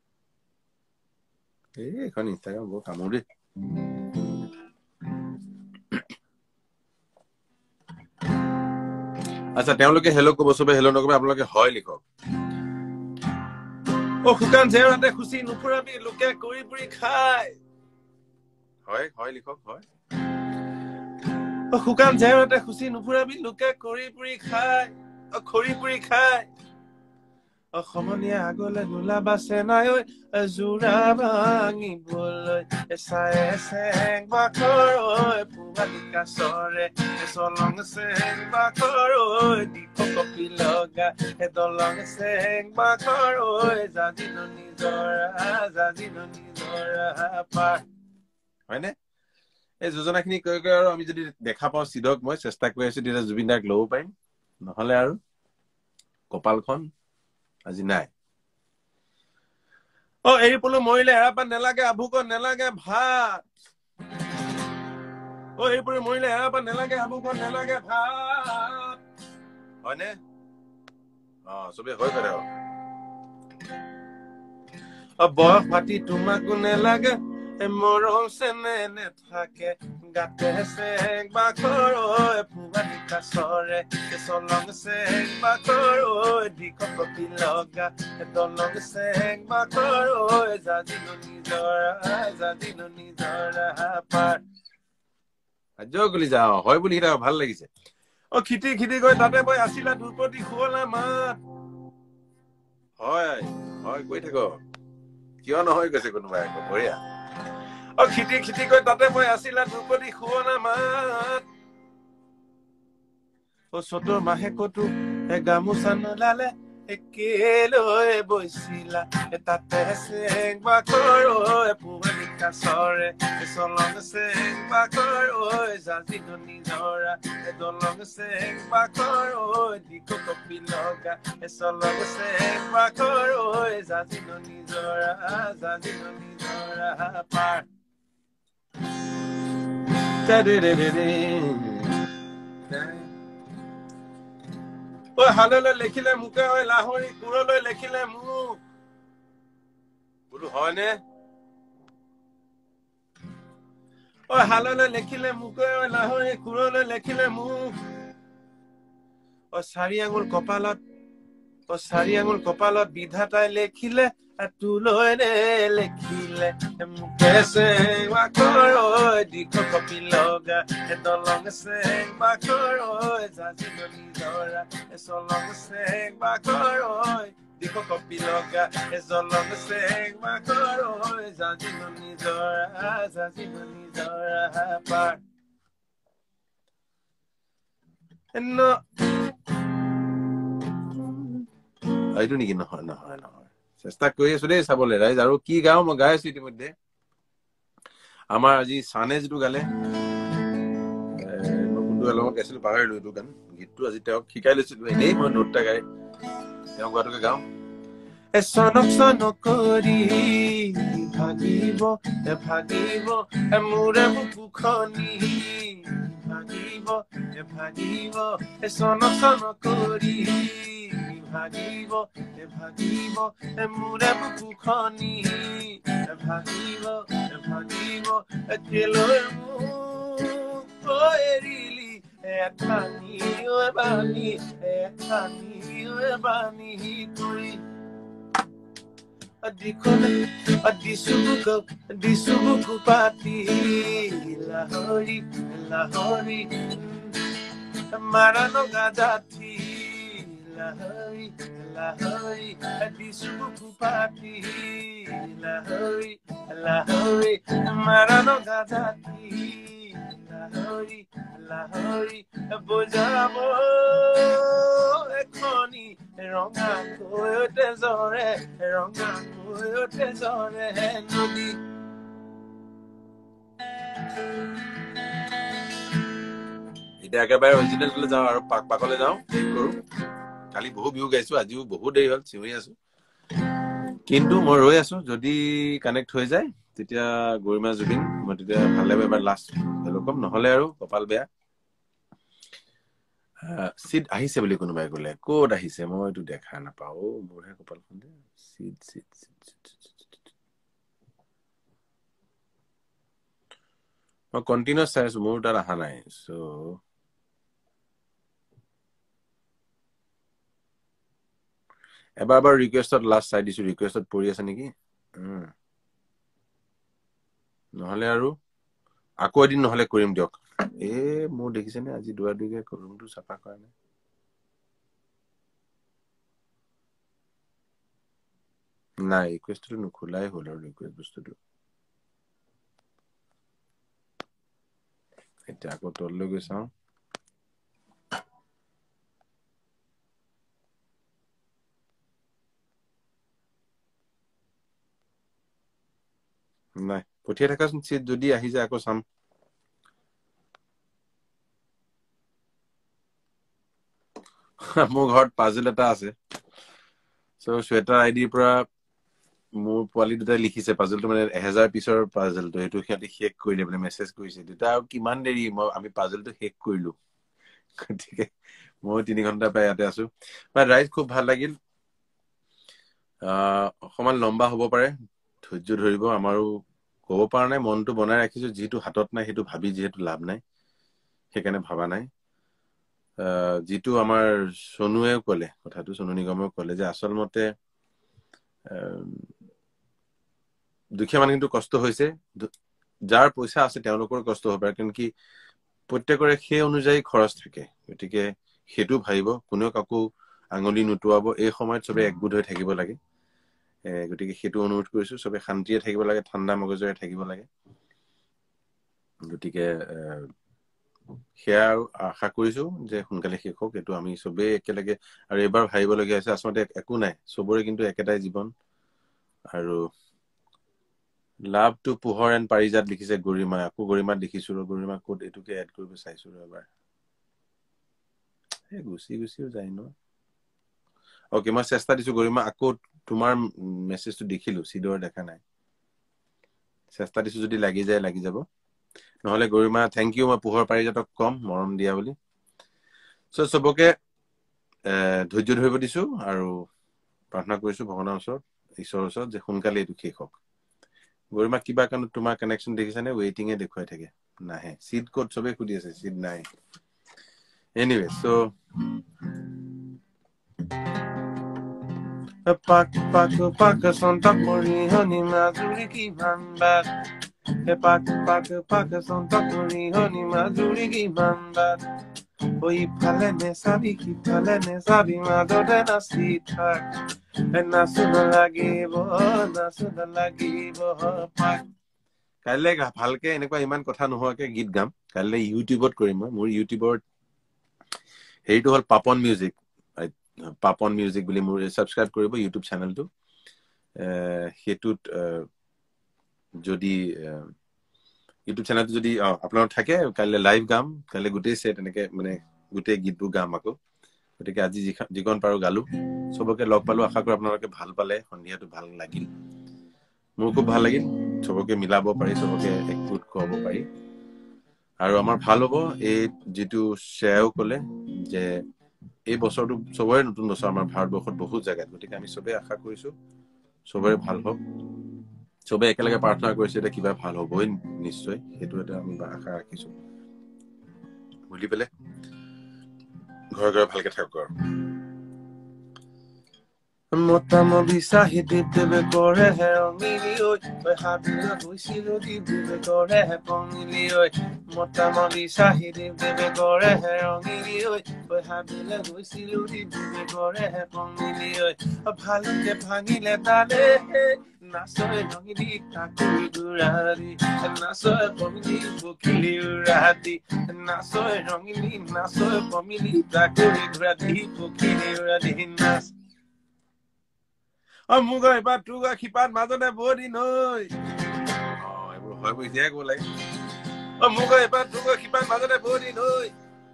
এই এখন ইনষ্টাগ্ৰাম বৰ কামোৰ দেই আচ্ছা তেওঁলোকে হেল্ল' ক'ব চবে হেল্ল' নকবে আপোনালোকে হয় লিখক ও শুকান জেওৰাতে খুচি নুফুৰাবি লোকে কৰি পুৰি খায় হয় হয় লিখক হয় ও শুকান জেওৰাতে খুচি নুফুৰাবি লোকে কৰি পুৰি খায় ও খৰি পুৰি খায় অসমনীয়া আগলে গোলা বাছে নাই ঐ জোৰা ভাঙিবলৈ চাই চেং বাখৰ ঐ পুৱালিকা চৰে চলং চেং বাখৰ ঐ দিখ কপি লগা দলং চেং বাখৰ ঐ জাজিনো নিজৰা জাজিনো নিজৰা পাৰ হয়নে এই যোজনাখিনি কৈ কৈ আৰু আমি যদি দেখা পাওঁ সিদক মই চেষ্টা কৰি আছো তেতিয়া জুবিন দাক ল'ব পাৰিম নহলে আৰু কপালখন আজি নাই অ এৰি পলো মৰিলে এৰাপা নেলাগে আভুক নেলাগে ভাত অ এৰি পলো মৰিলে এৰাপা নেলাগে আভুক নেলাগে ভাত হয়নে অ চবে হৈ পাৰে অ বয়স পাতি তোমাকো নেলাগে মৰম চেনে নেথাকে গাতে চেং বাখৰ ঐ পুৱালিকা চৰে চলং চেং বাখৰ ঐ দিখ কপি লগা দলং চেং বাখৰ ঐ জাজিনো নিজৰা জাজিনো নিজৰা পাৰ জগলি যাওঁ হয় বুলি কিটা ভাল লাগিছে অ খিটি খিটি গৈ তাতে মই আছিলা দুপতি শুৱলা মাত হয় হয় কৈ থাক কিয় নহয় কৈছে কোনোবাই আকৌ বঢ়িয়া অ খিটি খিটি গৈ তাতে মই আছিলা দুপতি শুৱলা মাত ও চতৰ মাহে কতো গামোচা নোলালে একেলৈ বৈছিলা তাতে চেং বাখৰ ঐ পুৱালিকা চৰে চলং চেং বাখৰ ঐ জাজিনো নিজৰা দলং চেং বাখৰ ঐ দিখ কপি লগা চলং চেং বাখৰ ঐ জাজিনো নিজৰা জাজিনো নিজৰা পাৰ ঐ হাললৈ লেখিলে মোকে ঐ লাহৰি কোৰলৈ লেখিলে মোক বোলো হয়নে ঐ হাললৈ লেখিলে মোকে ঐ লাহৰি কোৰলৈ লেখিলে মোক ঐ চাৰি আঙুল কপালত ঐ চাৰি আঙুল কপালত বিধাতাই লেখিলে তোলৈ নে লেখিলে মোকে চেং বাখৰ ঐ দিখ কপি লগা দলং চেং বাখৰ ঐ জাজিনো নিজৰা চলং চেং বাখৰ ঐ দিখ কপি লগা জলং চেং বাখৰ ঐ জাজিনো নিজৰা জাজিনো নিজৰা পাৰ এইটো নেকি নহয় নহয় নহয় চেষ্টা কৰি আছো দেই চাবলৈ ৰাইজ আৰু কি গাও মই গাই আছো ইতিমধ্যে আমাৰ আজি চানে যিটো গালে মই কোনটো এলবামত গাইছিলো পাহৰিলো এইটো গান গীতটো আজি তেওঁক শিকাই লৈছিলো এনেই মই নোটটা গাই তেওঁ গোৱাটোকে গাওঁ এ সনক সনক কৰি ভাগিব এ ভাগিব এ মোৰে বুকুখনি ভাগিব এ ভাগিব এ সনক সনক কৰি ভাগিব এ ভাগিব এ মোৰে বুকুখনি ভাগিব এ ভাগিব এ কেলৈ মোক এৰিলি এঠানি ঐ বানি এঠানি ঐ বানি কৰি দিখনে দিছো বুকু দিছো বুকু পাতি লাহৰি লাহৰি মাৰানো গাজাতি লাহৰি লাহৰি দিছো বুকু পাতি লাহৰি লাহৰি মাৰানো গাজাতি লাহৰি লাহৰি বজাব এখনি ৰঙা কৈতে জৰে ৰঙা কৈতে জৰে নদী এতিয়া একেবাৰে অৰিজিনেললৈ যাওঁ আৰু পাক পাকলৈ যাওঁ কৰো কালি বহু বিহু গাইছো আজিও বহুত দেৰি হ'ল চিঞৰি আছো কিন্তু মই ৰৈ আছো যদি কানেক্ট হৈ যায় তেতিয়া গৰিমা জুবিন মই তেতিয়া ভাল লাগিব এবাৰ লাষ্ট হেল্ল' নহলে আৰু কপাল বেয়া সিট আহিছে বুলি কোনোবাই ক'লে ক'ত আহিছে মই এইটো দেখা নাপাও মোৰহে কপালখন দে সিট সিট মই কন্টিনিউয়াস চাই আছো মোৰ তাত অহা নাই সো এবাৰ এবাৰ ৰিকুৱেষ্টত লাষ্ট চাই দিছো ৰিকুৱেষ্টত পৰি আছে নেকি নহলে আৰু আকৌ এদিন নহলে কৰিম দিয়ক এ মোৰ দেখিছেনে আজি দুৱা দুইকে ৰুমটো চাফা কৰা নাই নাই ৰিকুৱেষ্টটো নুখুলাই হ'ল আৰু ৰিকুৱেষ্ট বস্তুটো এতিয়া আকৌ তললৈ গৈ চাওঁ নাই পঠিয়াই থাকাচোন চিট যদি আহি যায় আকৌ চাম মোৰ ঘৰত পাজল এটা আছে সো শ্বেতা আইডিৰ পৰা মোৰ পোৱালি দুটাই লিখিছে পাজলটো মানে এহেজাৰ পিছৰ পাজলটো সেইটো সিহঁতে শেষ কৰিলে মানে মেছেজ কৰিছে দুটা আৰু কিমান দেৰি মই আমি পাজলটো শেষ কৰিলো গতিকে মই তিনি ঘন্টা পাই ইয়াতে আছো বাট ৰাইজ খুব ভাল লাগিল অকমান লম্বা হ'ব পাৰে ধৈৰ্য ধৰিব আমাৰো ক'ব পৰা নাই মনটো বনাই ৰাখিছো যিটো হাতত নাই সেইটো ভাবি যিহেতু লাভ নাই সেইকাৰণে ভাবা নাই যিটো আমাৰ সোনুৱেও ক'লে কথাটো সোনু নিগমেও ক'লে যে আচল মতে দুখীয়া মানুহটো কষ্ট হৈছে যাৰ পইচা আছে তেওঁলোকৰ কষ্ট হ'ব পাৰে কিন্তু কি প্ৰত্যেকৰে সেই অনুযায়ী খৰচ থাকে গতিকে সেইটো ভাবিব কোনেও কাকো আঙুলি নুটুৱাব এই সময়ত সবে একগোট হৈ থাকিব লাগে গতিকে সেইটো অনুৰোধ কৰিছো সবে শান্তিয়ে থাকিব লাগে ঠাণ্ডা মগজুৰে থাকিব লাগে গতিকে সেয়া আশা কৰিছো যে সোনকালে শেষ হওক এইটো আমি সবে একেলগে আৰু এবাৰ ভাবিবলগীয়া আছে আচলতে একো নাই সবৰে কিন্তু একেটাই জীৱন আৰু লাভ টু পোহৰ এণ্ড পাৰিজাত লিখিছে গৰিমা আকৌ গৰিমাত দেখিছো গৰিমা কোড এটোকে এড কৰিব চাইছো এবাৰ এই গুচি গুচিও যায় ন ওকে মই চেষ্টা দিছো গৰিমা আকৌ তোমাৰ মেছেজটো দেখিলো সিদৰ দেখা নাই চেষ্টা দিছো যদি লাগি যায় লাগি যাব নহলে গৰিমা থ্যাংক ইউ মই পোহৰ পাৰিজাতক কম মৰম দিয়া বুলি সো সবকে ধৈৰ্য ধৰিব দিছো আৰু প্ৰাৰ্থনা কৰিছো ভগৱানৰ ওচৰত ঈশ্বৰৰ ওচৰত যে সোনকালে এইটো শেষ হওক গৰিমা কিবা কাৰণ তোমাৰ কানেকশন দেখিছানে ৱেটিং এ দেখুৱাই থাকে নাহে সিট কোড সবে খুদি আছে সিট নাই এনিৱে সো পাক পাক পাক সন্তা কৰি হনি মাজুৰি কি ভান্ডাৰ হে পাক পাক পাক সন্তা কৰি হনি মাজুৰি কি ভান্ডাৰ ওই ফালে নেচাবি কি ফালে নেচাবি মাজতে নাচি থাক নাচো নালাগিব নাচো নালাগিব পাক কাইলৈ ভালকে এনেকুৱা ইমান কথা নোহোৱাকে গীত গাম কাইলৈ ইউটিউবত কৰিম মই মোৰ ইউটিউবৰ হেৰিটো হ'ল পাপন মিউজিক পাপন মিউজিক বুলি মোৰ সাবস্ক্ৰাইব কৰিব ইউটিউব চেনেলটো হেতুত যদি ইউটিউব চেনেলটো যদি আপোনালোক থাকে কাইলৈ লাইভ গাম কাইলৈ গোটেই সেট এনেকে মানে গোটেই গীতবোৰ গাম আকৌ গতিকে আজি যিখন পাৰো গালো সবকে লগ পালো আশা কৰো আপোনালোকে ভাল পালে সন্ধিয়াটো ভাল লাগিল মোৰ খুব ভাল লাগিল সবকে মিলাব পাৰি সবকে একগোট কৰিব পাৰি আৰু আমাৰ ভাল হ'ব এই যেটো শ্ৰেয় কলে যে এই বছৰটো সবৰে নতুন বছৰ আমাৰ ভাৰতবৰ্ষত বহুত জায়গাত গতিকে আমি সবে আশা কৰিছো সবৰে ভাল হ'ব সবে একেলগে প্ৰাৰ্থনা কৰিছে এটা কিবা ভাল হ'বই নিশ্চয় হেতু এটা আমি আশা ৰাখিছো বুলি পেলে ঘৰ ঘৰ ভালকে থাকক আৰু মোটামুটি চাহিদি দেবে কৰে হে অমিলি ঐ ঐ হাবিলা হৈছিলো দি দেবে কৰে হে পমিলি ঐ মোটামুটি চাহিদি দেবে কৰে হে অমিলি ঐ ঐ হাবিলা হৈছিলো দি দেবে কৰে হে পমিলি ঐ ভালকে ভাঙিলে তালে নাচয় ৰঙিলি কাকুৰি গুৰাদি নাচয় পমিলি বকিলি উৰাদি নাচয় ৰঙিলি নাচয় পমিলি কাকুৰি গুৰাদি বকিলি উৰাদি নাচ অ মুগা এবাৰ টুগা খিপাত মাজতে বদিন হৈ অ এইবোৰ হয় বৈ দিয়া গ'ল লাগে অ মুগা এবাৰ টুগা খিপাত মাজতে বদিন হৈ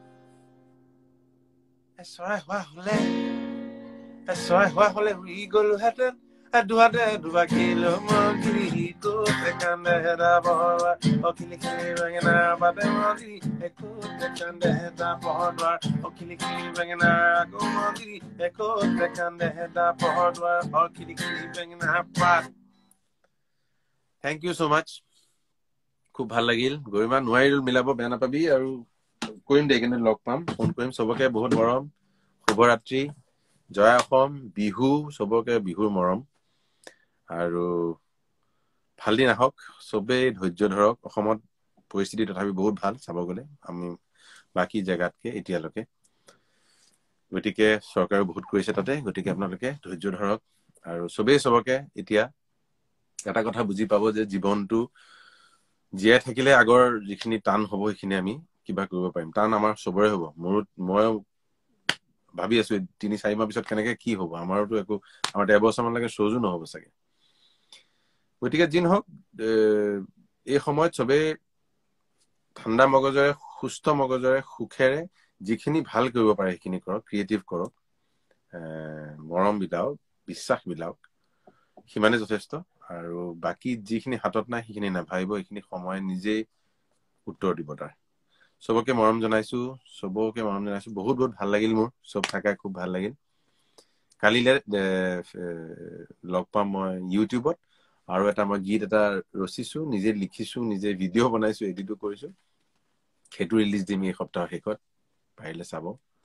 চৰাই হোৱা হলে চৰাই হোৱা হলে উৰি গলো হেতেন দুহাতে দুবাকিলো মগিৰি কোতে কান্দে হেৰা বহৰা অখিলি খিলি বেঙেনা বাদে মগিৰি একোতে কান্দে হেৰা বহৰা অখিলি খিলি বেঙেনা আকৌ মগিৰি একোতে কান্দে হেৰা বহৰা অখিলি খিলি বেঙেনা পাত থেংক ইউ সো মাচ খুব ভাল লাগিল গৰিমা নোৱাৰিল মিলাব বেয়া নাপাবি আৰু কৰিম দে কিন্তু লগ পাম ফোন কৰিম সবকে বহুত মৰম শুভৰাত্ৰি জয় অসম বিহু সবকে বিহুৰ মৰম আৰু ভাল দিন আহক সবেই ধৈৰ্য ধৰক অসমত পৰিস্থিতি তথাপি বহুত ভাল চাব গলে আমি বাকি জায়গাতকে এতিয়ালৈকে গতিকে চৰকাৰে বহুত কৰিছে তাতে গতিকে আপোনালোকে ধৈৰ্য ধৰক আৰু সবেই সবকে এতিয়া এটা কথা বুজি পাব যে জীৱনটো জীয়াই থাকিলে আগৰ যিখিনি টান হ'ব সেইখিনি আমি কিবা কৰিব পাৰিম টান আমাৰ সবৰে হ'ব মোৰ মই ভাবি আছো তিনি চাৰি মাহ পিছত কেনেকে কি হ'ব আমাৰতো একো আমাৰ এবছৰ মানলৈকে সহজো নহ'ব চাগে গতিকে যি নহওক এই সময়ত সবে ঠাণ্ডা মগজৰে সুস্থ মগজৰে সুখেৰে যিখিনি ভাল কৰিব পাৰে সেইখিনি কৰক ক্ৰিয়েটিভ কৰক মৰম বিলাওক বিশ্বাস বিলাওক সিমানে যথেষ্ট আৰু বাকি যিখিনি হাতত নাই সেইখিনি নাভাবিব এইখিনি সময় নিজেই উত্তৰ দিব তাৰ সবকে মৰম জনাইছো সবকে মৰম জনাইছো বহুত বহুত ভাল লাগিল মোৰ সব থাকাই খুব ভাল লাগিল কালিলে লগ পাম মই ইউটিউবত আৰু এটা মই গীত এটা ৰচিছো নিজে লিখিছো নিজে ভিডিঅ' বনাইছো এডিটো কৰিছো সেইটো ৰিলিজ দিম এই সপ্তাহৰ শেষত পাৰিলে চাব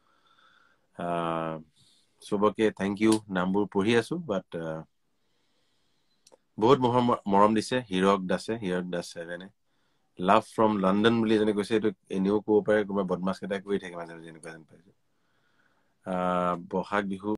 সবকে থেংক ইউ নামবোৰ পঢ়ি আছো বাট বহুত মৰম দিছে হিৰক দাসে হিৰক দাস ছেভেনে লাভ ফ্ৰম লণ্ডন বুলি এজনে কৈছে এইটো এনেও ক'ব পাৰে কোনোবা বদমাছ কেইটাই কৰি থাকে মাজে মাজে এনেকুৱা যেন পাইছো Bohag Bihu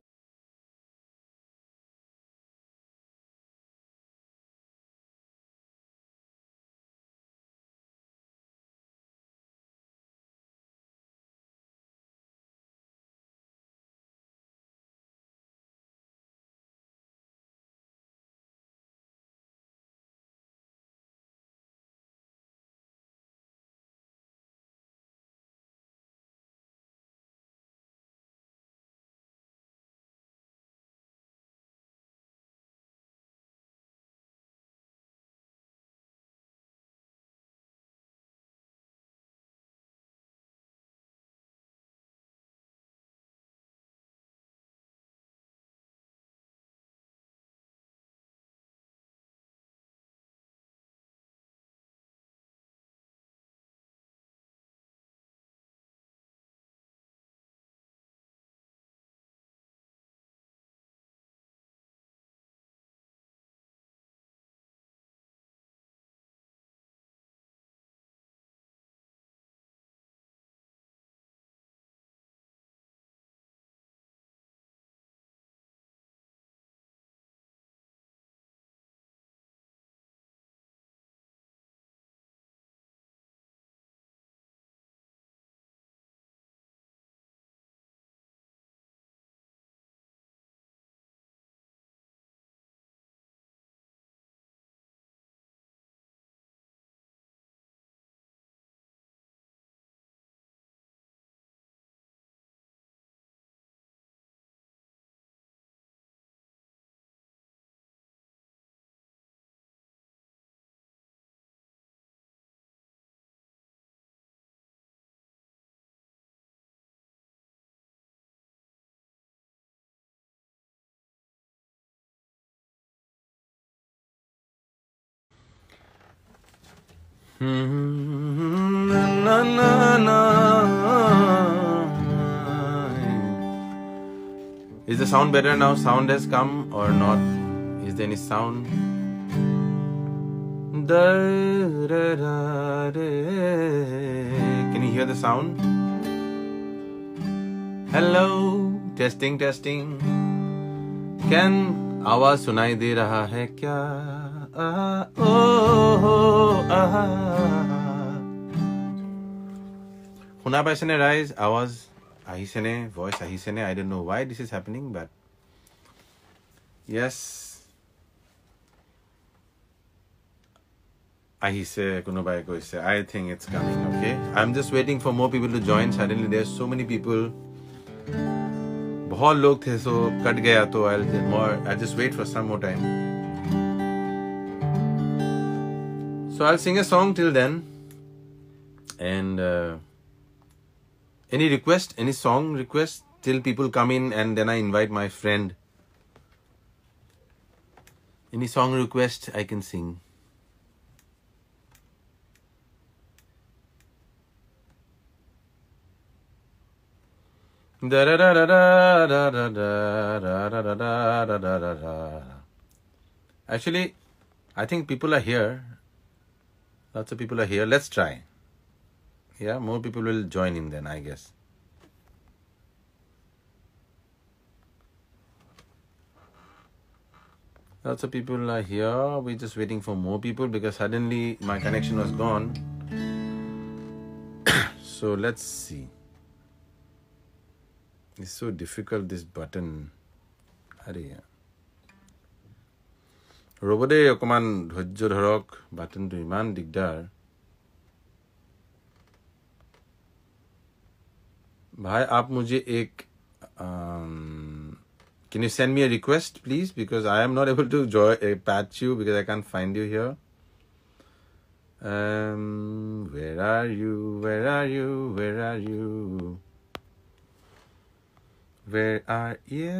Na, na, na. Is the sound better now? Sound has come or not? Is there any sound? Da, da, da, da. Can you hear the sound? Hello, testing, testing. Can आवाज सुनाई दे रहा है क्या? Ah, oh, ah. শুনা পাইছেনে ৰাইজ? আৱাজ আহিছেনে? ভইচ আহিছেনে? I don't know why this is happening, but yes. আহিছে, কোনোবাই কৈছে. I think it's coming, okay? I'm just waiting for more people to join. Suddenly there's so many people. बहुत लोग थे, so कट गया, तो I'll just more I'll just wait for some more time. So I'll sing a song till then. And uh, any request, any song request till people come in, and then I invite my friend. Any song request I can sing. Da da da da da da da da da da da da da da da. Actually, I think people are here. Lots of people are here. Let's try. Yeah, more people will join in then, I guess. Lots of people are here. We're just waiting for more people because suddenly my connection was gone. So let's see. It's so difficult, this button. Hurry. Robode okoman dhojjo dhorok button to iman digdar. Bhai, aap mujhe ek um, can you send me a request, please? Because I am not able to join, uh, patch you because I can't find you here. Um, where are you? Where are you? Where are you? Where are you?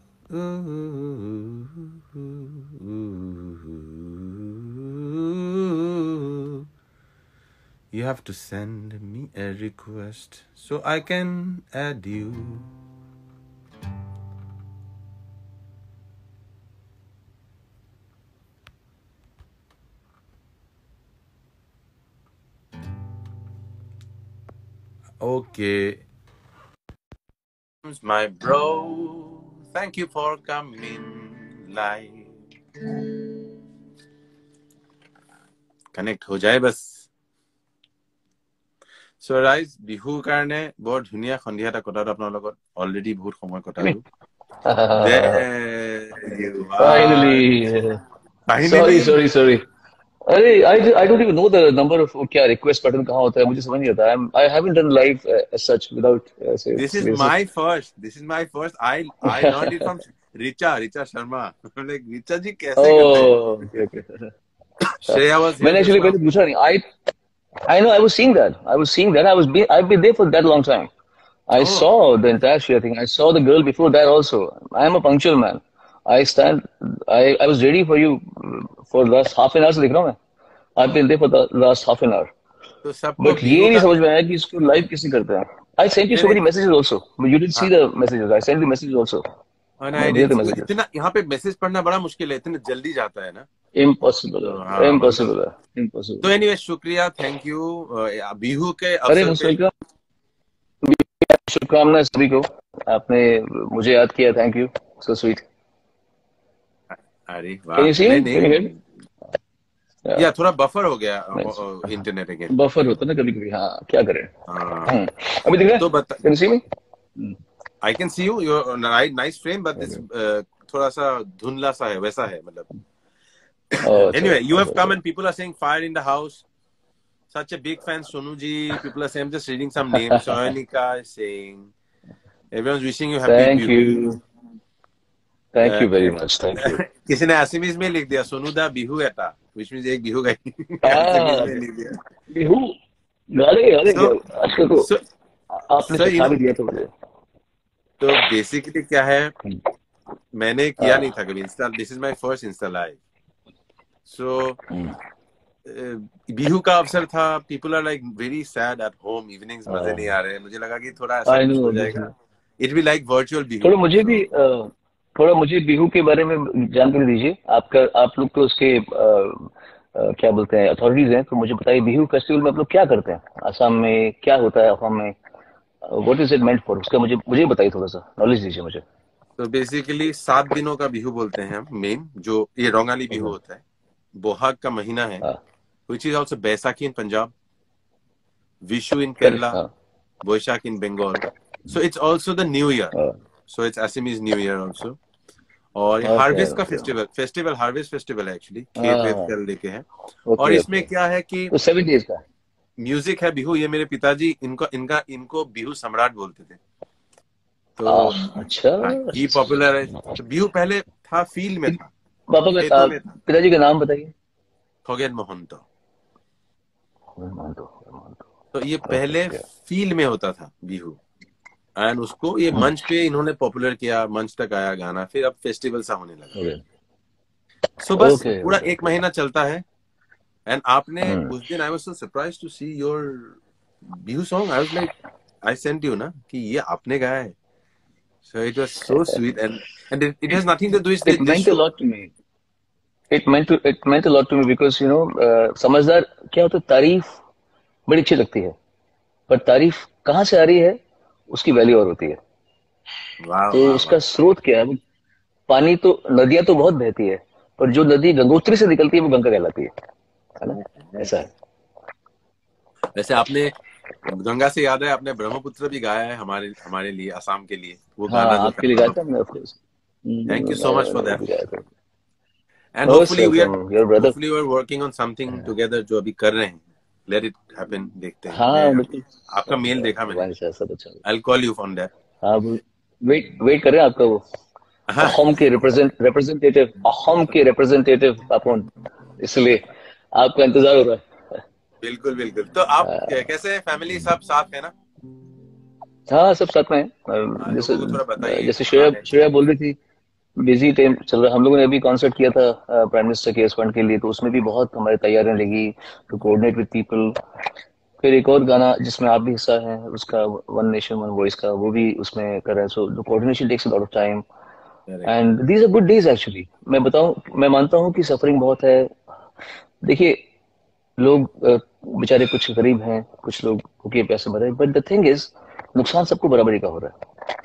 You have to send me a request so I can add you. Okay. My bro, thank you for coming live. Connect ho jaye bas. So guys, bihu karone bahut dhuniya khondiya ta kota apnar logot already bahut somoy kotalu. There you are. Finally. Finally. Sorry, sorry, sorry. अरे I I don't even know the number of क्या request button कहाँ होता है, मुझे समझ नहीं आता. I'm I haven't done live uh, as such without. Uh, say, this is my first. This is my first. I I learned it from Richa Richa Sharma. I'm like Richa ji कैसे करते हैं? Oh, okay, okay. Shreya was here. मैंने actually पहले पूछा नहीं. I I know I was seeing that. I was seeing that. I was be I've been there for that long time. I Oh. saw the entire Shreya thing. I saw the girl before that also. I am a punctual man. I stand. I I was ready for you for the last half an hour से देख रहा हूँ मैं. I've been there for the last half an hour. तो सबको But ये बिहू नहीं का समझ में आया कि इसको live कैसे करते हैं. I sent you so many messages also. But you didn't see the messages. I sent you messages also. and I I did the messages. इतना यहाँ पे मैसेज पढ़ना बड़ा मुश्किल है, इतना जल्दी जाता है ना. Impossible. हाँ, Impossible. Impossible. तो एनीवे शुक्रिया, थैंक यू. बिहू के अरे अवसर मोस्ट पे वेलकम. शुभकामनाएं सभी को. आपने मुझे याद किया. Thank you. So sweet. अरे Can वाह. you see me? नहीं Can you hear नहीं me? या थोड़ा बफर हो गया Nice. Internet again. बफर होता ना कभी कभी. हाँ, क्या करें. हाँ हम्म. अभी दिख रहा तो है? बता. Can you see me? I can see you. You're nice frame, but this uh, थोड़ा सा धुंधला सा है, वैसा है मतलब. Oh, Anyway, अच्छा, you have अच्छा, come अच्छा. and people are saying fire in the house. Such a big fan, Sonu ji. People are saying, I'm just reading some names. Sonika is saying, everyone's wishing you happy Thank Bihu. you. Thank Uh, you very much. Thank you. किसी ने असमीज में लिख दिया सोनू दा बिहू एटा, which means एक बिहू गई. हाँ, असमीज में लिख दिया. बिहू गाने गाने So, आजकल तो so, आपने so you सिखा know, भी दिया तो मुझे. तो बेसिकली क्या है, मैंने किया नहीं था कभी insta. This is my first insta live. So Bihu का अवसर था, people are like very sad at home, evenings मजे नहीं आ रहे, मुझे लगा कि थोड़ा ऐसा I कुछ हो know, जाएगा, it be like virtual Bihu. थोड़ा मुझे भी अ, थोड़ा मुझे बिहू के बारे में जानकारी दीजिए। आपका आप लोग तो उसके अ, अ, क्या बोलते हैं अथॉरिटीज हैं, तो मुझे बताइए बिहू फेस्टिवल में आप लोग क्या करते हैं, असम में क्या होता है, असम में what is it meant for, उसका मुझे मुझे बताइए, थोड़ा सा नॉलेज दीजिए मुझे। तो बेसिकली सात दिनों का बिहू बोलते हैं हम मेन, जो ये रोंगाली बिहू होता है, बोहाग का महीना है, which is also Baisakhi in Punjab, Vishu in Kerala, Boishakh in Bengal. So it's also the New Year. So it's Assamese New Year also. और हार्वेस्ट का फेस्टिवल फेस्टिवल हार्वेस्ट फेस्टिवल है एक्चुअली, खेत वेत कर लेके है। और इसमें क्या है कि सेवन डेज का म्यूजिक है बिहू। ये मेरे पिताजी इनको इनका इनको बिहू सम्राट बोलते थे। तो अच्छा, ये पॉपुलर है। तो बिहू पहले था फील्ड में था, पापा का पिताजी का नाम बताइए। खगेन मोहंतो। तो ये पहले फील्ड में होता था बिहू, एंड उसको ये मंच पे इन्होंने पॉपुलर किया, मंच तक आया गाना, फिर अब फेस्टिवल सा होने लगा। सो बस पूरा एक महीना चलता है। एंड आपने उस दिन I was so surprised to see your Bihu song. I was like I sent you ना कि ये आपने गाया है। So it was so sweet, and and it, it has nothing to do with it meant a lot to me. It meant to it meant a lot to me because you know uh, समझदार क्या होता है, तारीफ बड़ी अच्छी लगती है, पर तारीफ कहाँ से आ रही है उसकी वैल्यू और होती है। वाह, तो वाह, उसका वाह। स्रोत क्या है? पानी तो नदियां तो बहुत बहती है, पर जो नदी गंगोत्री से निकलती है वो गंगा कहलाती है, है ना? ऐसा है। वैसे आपने गंगा से याद है, आपने ब्रह्मपुत्र भी गाया है हमारे हमारे लिए, असम के लिए। वो हाँ, गाना जो आपके लिए गाया था मैंने, of course. Thank you so much for that. And Most hopefully we are welcome, your brother. Hopefully we are working on something together, जो अभी कर रहे हैं। लेट इट हैपन, देखते हैं। हाँ, बिल्कुल। आपका मेल देखा मैंने, वैसे सब अच्छा। I will call you on that. हाँ, वेट वेट कर रहे हैं आपका वो अहोम के रिप्रेजेंट रिप्रेजेंटेटिव अहोम के रिप्रेजेंटेटिव अपन, इसलिए आपका इंतजार हो रहा है। बिल्कुल बिल्कुल। तो आप कैसे हैं? फैमिली सब साथ है ना? हाँ, सब साथ में है। जैसे जैसे श्रेया श्रेया बोल रही थी, बिजी टाइम चल रहा है। हम लोगों ने अभी कॉन्सर्ट किया था prime minister cares fund के लिए, तो उसमें भी बहुत हमारी तैयारियां लगी टू कोऑर्डिनेट विद पीपल। फिर एक और गाना जिसमें आप भी हिस्सा हैं, उसका वन नेशन वन वॉइस का, वो भी उसमें कर रहे हैं। So the coordination takes a lot of time and these are good days actually. मैं बताऊं, मैं मानता हूं कि सफरिंग बहुत है। देखिए, लोग बेचारे कुछ गरीब हैं, कुछ लोग भूखे पैसे भरे, बट द थिंग इज नुकसान सबको बराबरी का हो रहा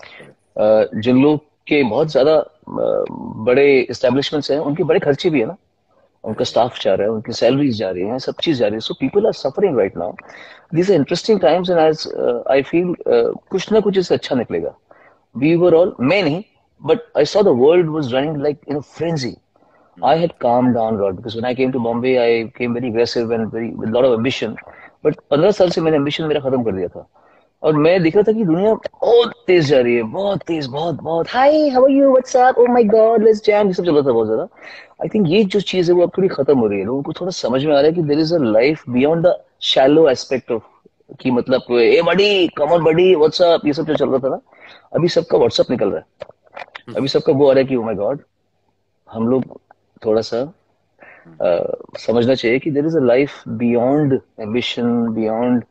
है। जिन लोग के बहुत ज्यादा बड़े एस्टेब्लिशमेंट्स हैं, उनके बड़े खर्चे भी है ना, उनका स्टाफ जा रहा है, उनकी सैलरीज जा रही हैं, सब चीज जा रही है। So people are suffering right now. These are interesting times and आज आई फील कुछ ना कुछ इससे अच्छा निकलेगा। वी वर ऑल, मैं नहीं, but I saw the world was running like in a frenzy. I had calmed down a lot because when I came to Bombay, I came very aggressive and very with a lot of ambition. But पंद्रह साल से मैंने ambition मेरा खत्म कर दिया था, और मैं देख रहा था कि दुनिया बहुत तेज जा रही है, बहुत तेज, बहुत बहुत Hi, how are you? What's up? Oh my God, let's jam, ये सब चल रहा था बहुत ज्यादा। I think ये जो चीज है वो अब थोड़ी खत्म हो रही है। लोगों को थोड़ा समझ में आ रहा है कि there is a life beyond the shallow aspect of, कि मतलब ए बड़ी कमर बड़ी व्हाट्सअप ये सब जो चल रहा था ना, अभी सबका व्हाट्सअप निकल रहा है। अभी सबका वो आ रहा है कि ओ माय गॉड, हम लोग थोड़ा सा uh, समझना चाहिए कि there is a life beyond ambition, beyond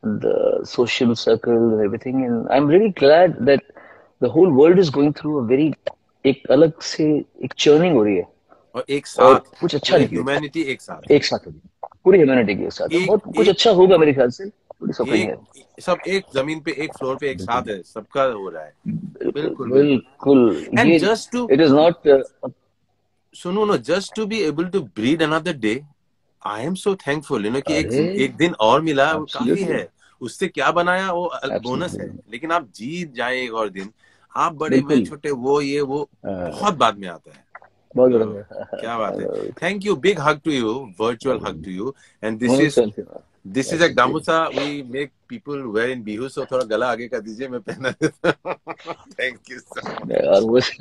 the social circle, everything. And I am really glad that the whole world is going through a very, एक अलग से एक चर्निंग हो रही है, और एक साथ कुछ अच्छा निकले, ह्यूमैनिटी एक साथ एक साथ पूरी ह्यूमैनिटी के साथ एक, बहुत कुछ अच्छा होगा मेरे ख्याल से। एक, सब एक जमीन पे, एक फ्लोर पे एक साथ है, सबका हो रहा है। बिल्कुल बिल्कुल। And just to it is not, सुनो no, just to be able to breathe another day, I am so thankful, you know, कि एक एक दिन और मिला, वो काफी है। उससे क्या बनाया वो बोनस है, लेकिन आप जीत जाए एक और दिन, आप बड़े मैं छोटे, वो ये वो बहुत बाद में आता है। बहुत तो, क्या बात है। Thank you, big hug to you, virtual hug to you. And this is this is a gamosa we make people wear in Bihu. सो थोड़ा गला आगे कर दीजिए, मैं पहना देता हूं। Thank you so much.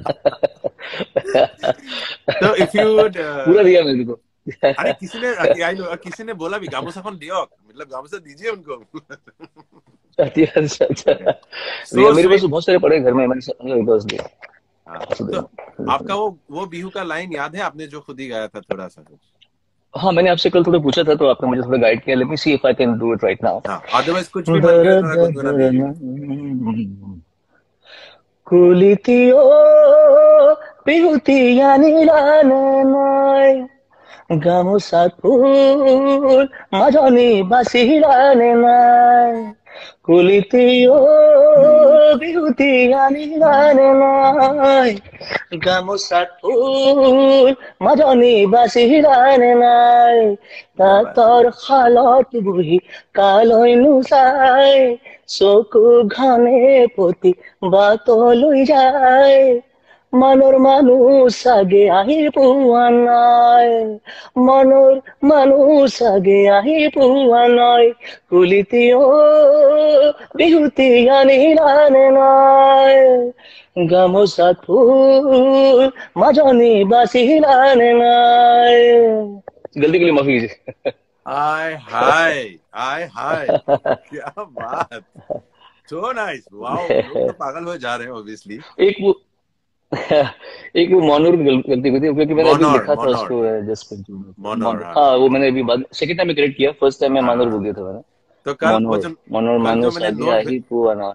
तो इफ यू वुड पूरा दिया मेरे को। अरे किसी ने किसी ने बोला भी गामूसा कौन दियो, मतलब गामूसा दीजिए उनको। अच्छा अच्छा, मेरे पास बहुत सारे पड़े घर में, मैंने बस दिया। तो आपका वो वो बिहू का लाइन याद है आपने जो खुद ही गाया था, थोड़ा सा कुछ? हाँ मैंने आपसे कल थोड़ा पूछा था तो आपने मुझे थोड़ा गाइड किया. Let me see if I can do it right now. हाँ, अदरवाइज कुछ भी मन करे थोड़ा गुनगुना दीजिए. कुलितियो बिहुतिया निलाननाय গামোচাত ফুল মাজনী বাচিলানে নাই কুলিতিও বিহুতি আনিলানে নাই গামোচাত ফুল মাজনী বাচিলানে নাই তাঁতৰ শালত বহি কালৈ নোচাই চকু ঘনে পতি বাটলৈ যায় মনৰ মানুহ চাগে আহি পোৱা নাই মনৰ মানুহ চাগে আহি পোৱা নাই কুলিতিও বিহুতি আনিলানে নাই গামোচাত ফুল মাজনী বাচিলানে নাই. गलती के लिए माफी कीजिए. आय हाय आय हाय क्या बात. So nice. Wow. लोग तो पागल हो जा रहे हैं obviously. एक वो एक वो मोनोर गलती हुई थी क्योंकि मैंने अभी लिखा था उसको जस्ट मोनोर. हाँ वो मैंने अभी बाद सेकंड टाइम में करेक्ट किया. फर्स्ट टाइम में मोनोर बोल दिया था मैंने. तो कल मोनोर मोनोर मानो सादिया ही पुआना.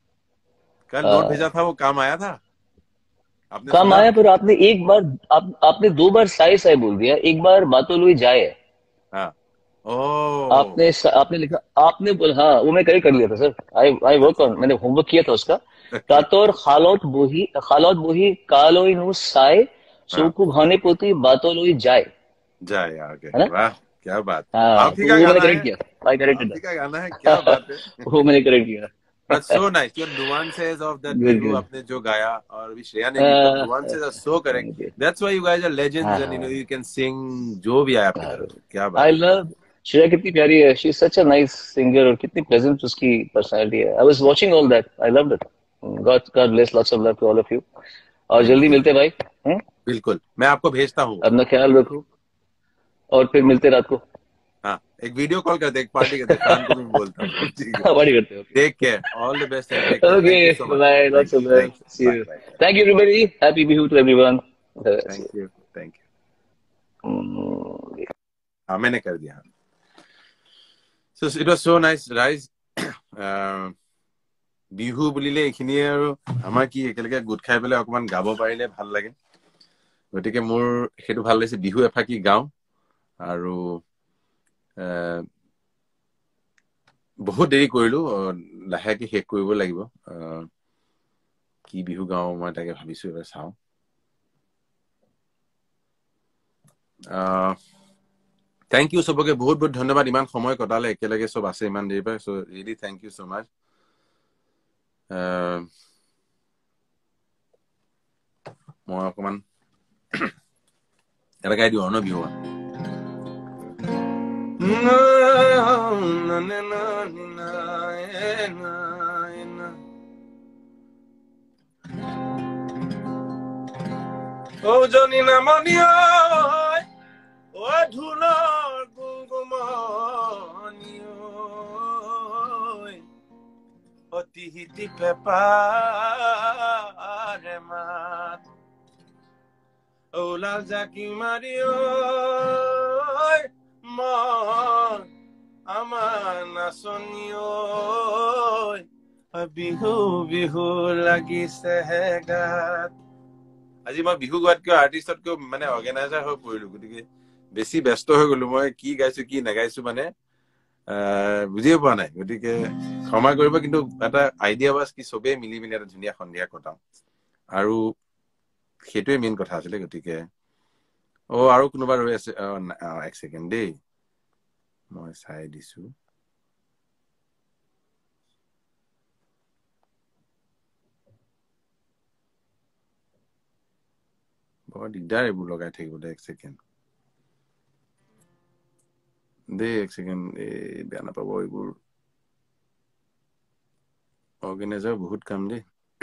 कल नोट भेजा था वो काम आया था. आपने काम आया पर आपने एक बार आप आपने दो बार साई साई बोल दिया. एक बार बातों लुई जाए. हाँ. ओह. आपने आपने लिखा आपने बोला. हाँ वो मैं करेक्ट कर लिया था sir. I I work on. मैंने होमवर्क किया था उसका. तातोर खालोत बोही खालोत बोही कालोई नु साय सोकु भाने पोती बातों लुई जाए जाए. ओके. वाह क्या बात. आप ही का गाना है. किया आई करेक्टेड. आप ही का गाना है. क्या बात है. वो मैंने करेक्ट किया. But so nice. Your nuances of that Bihu आपने जो गाया और भी श्रेया ने भी तो nuances are so correct. That's why you guys are legends and you know you can sing जो भी आया आपकी तरफ. क्या बात. I love श्रेया कितनी प्यारी है. She is such a nice singer और कितनी pleasant उसकी personality है. I was watching all that. I loved it. God God bless. Lots of love to all of you. और जल्दी मिलते भाई. बिल्कुल. मैं आपको भेजता हूँ. अपना ख्याल रखो और फिर मिलते रात को. हाँ एक वीडियो कॉल करते एक पार्टी करते शाम को मैं बोलता हूँ. पार्टी करते हैं. Take care. All the best. Okay bye. Lots of love. See you. Thank you everybody. Happy Bihu to everyone. Thank you. Thank you. हाँ मैंने कर दिया. So it was so nice. Rise. Bihu বুলিলে এইখিনিয়ে আৰু আমাৰ কি একেলগে গোট খাই পেলাই অকমান গাব পাৰিলে ভাল লাগে. গতিকে মোৰ সেইটো ভাল লাগিছে. বিহু এফাকি গাওঁ আৰু বহুত দেৰি কৰিলো. লাহেকে শেষ কৰিব লাগিব. কি বিহু গাওঁ মই তাকে ভাবিছো. এবাৰ চাওঁ. থ্যাংক ইউ সবকে. বহুত বহুত ধন্যবাদ. ইমান সময় কটালে একেলগে সব আছে ইমান দেৰি পৰা. So really thank you so much. মই অকমান এটা গাই দিওঁ ন বিহু. ও জনী নামনি ও ধুলৰ গুমগুমনি অতি হিতি পেপাৰে মাত ওলাল জাকি মাৰি মন আমাৰ নাচনি বিহু বিহু লাগিছে হে গাত. আজি মই বিহু গোৱাতকৈ আৰ্টিষ্টতকৈ মানে অৰ্গেনাইজাৰ হৈ পৰিলো. গতিকে বেছি ব্যস্ত হৈ গলো. মই কি গাইছো কি নাগাইছো মানে বুজিয়ে পোৱা নাই. গতিকে ক্ষমা কৰিব. কিন্তু এটা আইডিয়া বাছ কি চবেই মিলি মিলি এটা ধুনীয়া সন্ধিয়া কটাও আৰু সেইটোৱে মেইন কথা আছিলে. গতিকে অ আৰু কোনোবা ৰৈ আছে. এক ছেকেণ্ড দেই মই চাই দিছো. বৰ দিগদাৰ এইবোৰ লগাই থাকিবলৈ. এক ছেকেণ্ড দেই. এক ছেকেণ্ড. এই বেয়া নাপাব. এইবোৰ অৰ্গেনাইজাৰ বহুত কাম দেই.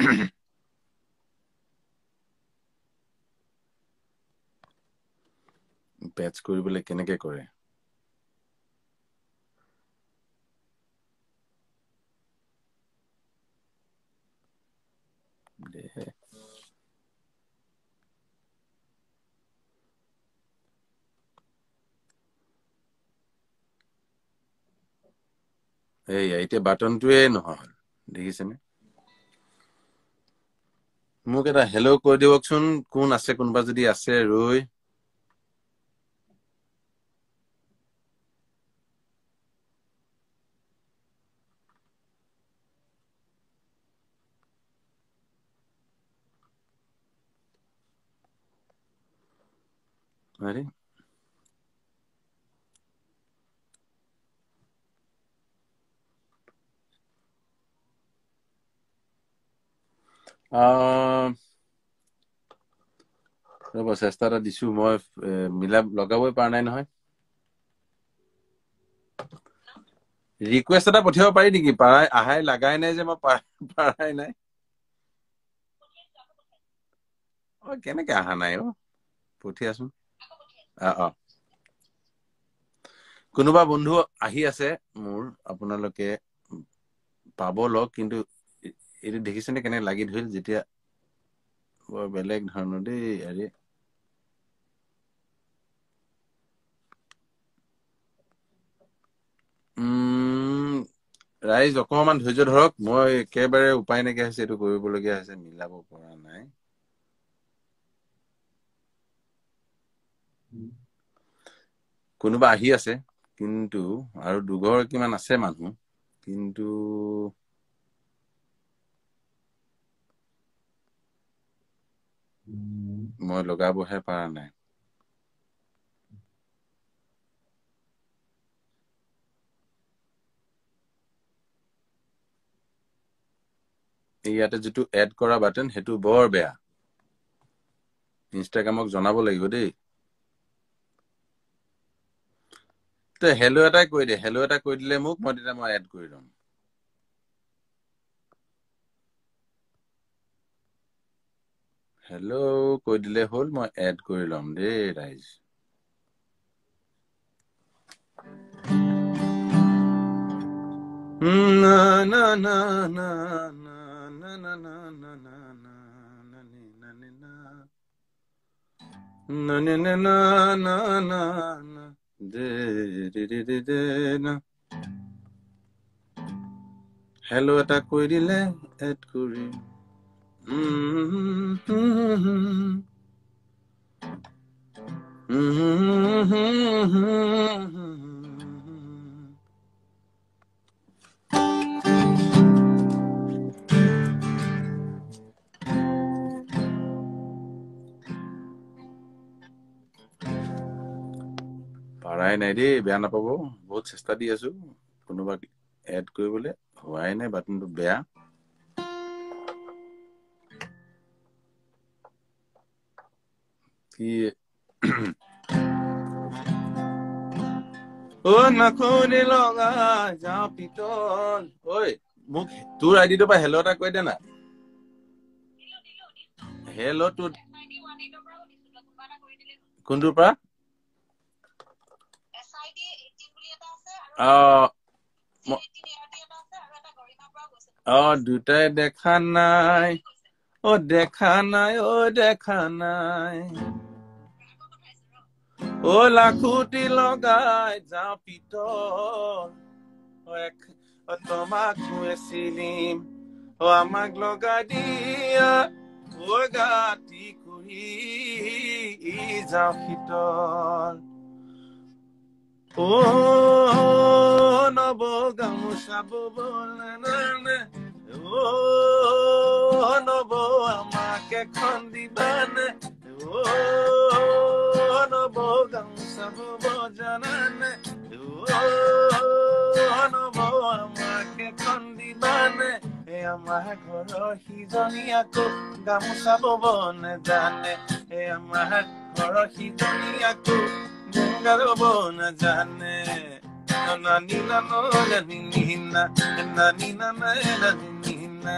বেটছ কৰিবলৈ কেনেকে কৰে. দে এই এতিয়া বাটনটোৱে নহয় দেখিছেনে মোক এটা হেল্ল কৈ দিবকচোন কোন আছে কোনবা যদি আছে ৰৈ আরে ৰব চেষ্টা এটা দিছো মই মিলাব লগাবই পৰা নাই নহয় ৰিকুৱেষ্ট এটা পঠিয়াব পাৰি নেকি পাৰাই আহাই লাগাই নাই যে মই পাৰাই নাই ও কেনেকে আহা নাই ও পঠিয়াছোন আ আ কোনোবা বন্ধু আহি আছে মোৰ আপোনালোকে পাব লক কিন্তু এটো দেখিছেনে কেনে লাগি ধৰিল যেতিয়া বৰ বেলেগ ধৰণৰ দেই আৰে উম ৰাইজ অকমান ধৈৰ্য ধৰক মই একেবাৰে উপায় নাইকিয়া হৈছে এটো কৰিবলগীয়া হৈছে মিলাব পৰা নাই কোনোবা আহি আছে কিন্তু আৰু দুঘৰ কিমান আছে মানুহ কিন্তু মই লগাবহে পৰা নাই ইয়াতে যেটো এড কৰা বাটন হেতু বৰ বেয়া ইনষ্টাগ্ৰামক জনাব লাগিব দেই তে হেল্ল এটা কৈ দে হেল্ল এটা কৈ দিলে মোক মই তেতিয়া মই এড কৰি লম হেল্ল কৈ দিলে হল মই এড কৰি লম দেই ৰাইজ না না না না না না না না না না না না না না না না না না দে দে দে দে দে না হেল্ল এটা কৈ দিলে এড কৰি পাৰাই নাই দেই বেয়া নাপাব বহুত চেষ্টা দি আছো কোনোবা এড কৰিবলৈ হোৱাই নাই বাটনটো বেয়া কি ও নাখনে লগা যাও পিতল ঐ মোক তোৰ আইডিটো পা হেল্ল এটা কৈ দে না হেল্ল তো কোনটোৰ পৰা অ দুটাই দেখা নাই ও দেখা নাই ও দেখা নাই ও লাখুটি লগাই যাও পিতল ও তোমাক চিনিম ও আমাক লগাই দিয়া ও গাতি কুহি যাও শীতল ও নব গামোচা ববলে ও নব আমাকে এখন দিবানে ও নব গামোচা বব জানানে ও নব আমাকে এখন দিবানে এ আমাৰ ঘৰৰ সিজনী আকৌ গামোচা বব নেজানে এ আমাৰ ঘৰৰ সিজনী আকৌ গংগা বব নেজানে নানি নানো নানি নিহিনা নানি নানি নানি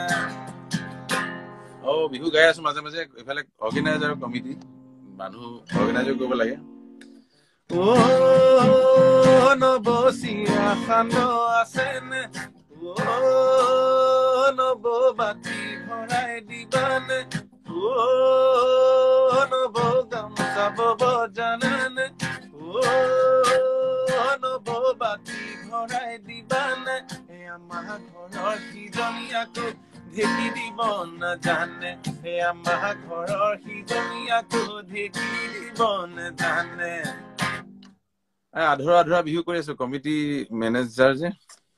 ও বিহু গাই আছো মাজে মাজে এফালে অৰ্গেনাইজাৰ কমিটি মানুহ অৰ্গেনাইজাৰ কৰিব লাগে ও নবসিয়া খানো আছেনে ও নব বাতি ভৰাই দিবানে ও নব গামোচা বব জানানে ও নব বাতি ভৰাই দিবানে আমাৰ ঘৰৰ সিজনী আকৌ ঢেকি দিব নাজানে হে আমাৰ ঘৰৰ সিজনী আকৌ ঢেকি দিব নাজানে আধৰুৱা আধৰুৱা বিহু কৰি আছো কমিটি মেনেজাৰ যে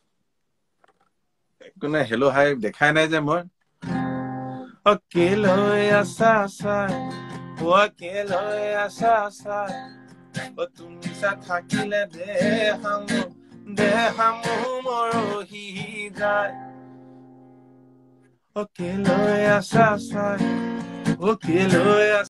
কোনে হেলো হাই দেখাই নাই যে মই অ কেলৈ আছা আছা ও কেলৈ আছা আছা ও তুমি সা থাকিলে দেহামো দেহামো মৰহি যায় ও কেলৈ আছা আছা ও কেলৈ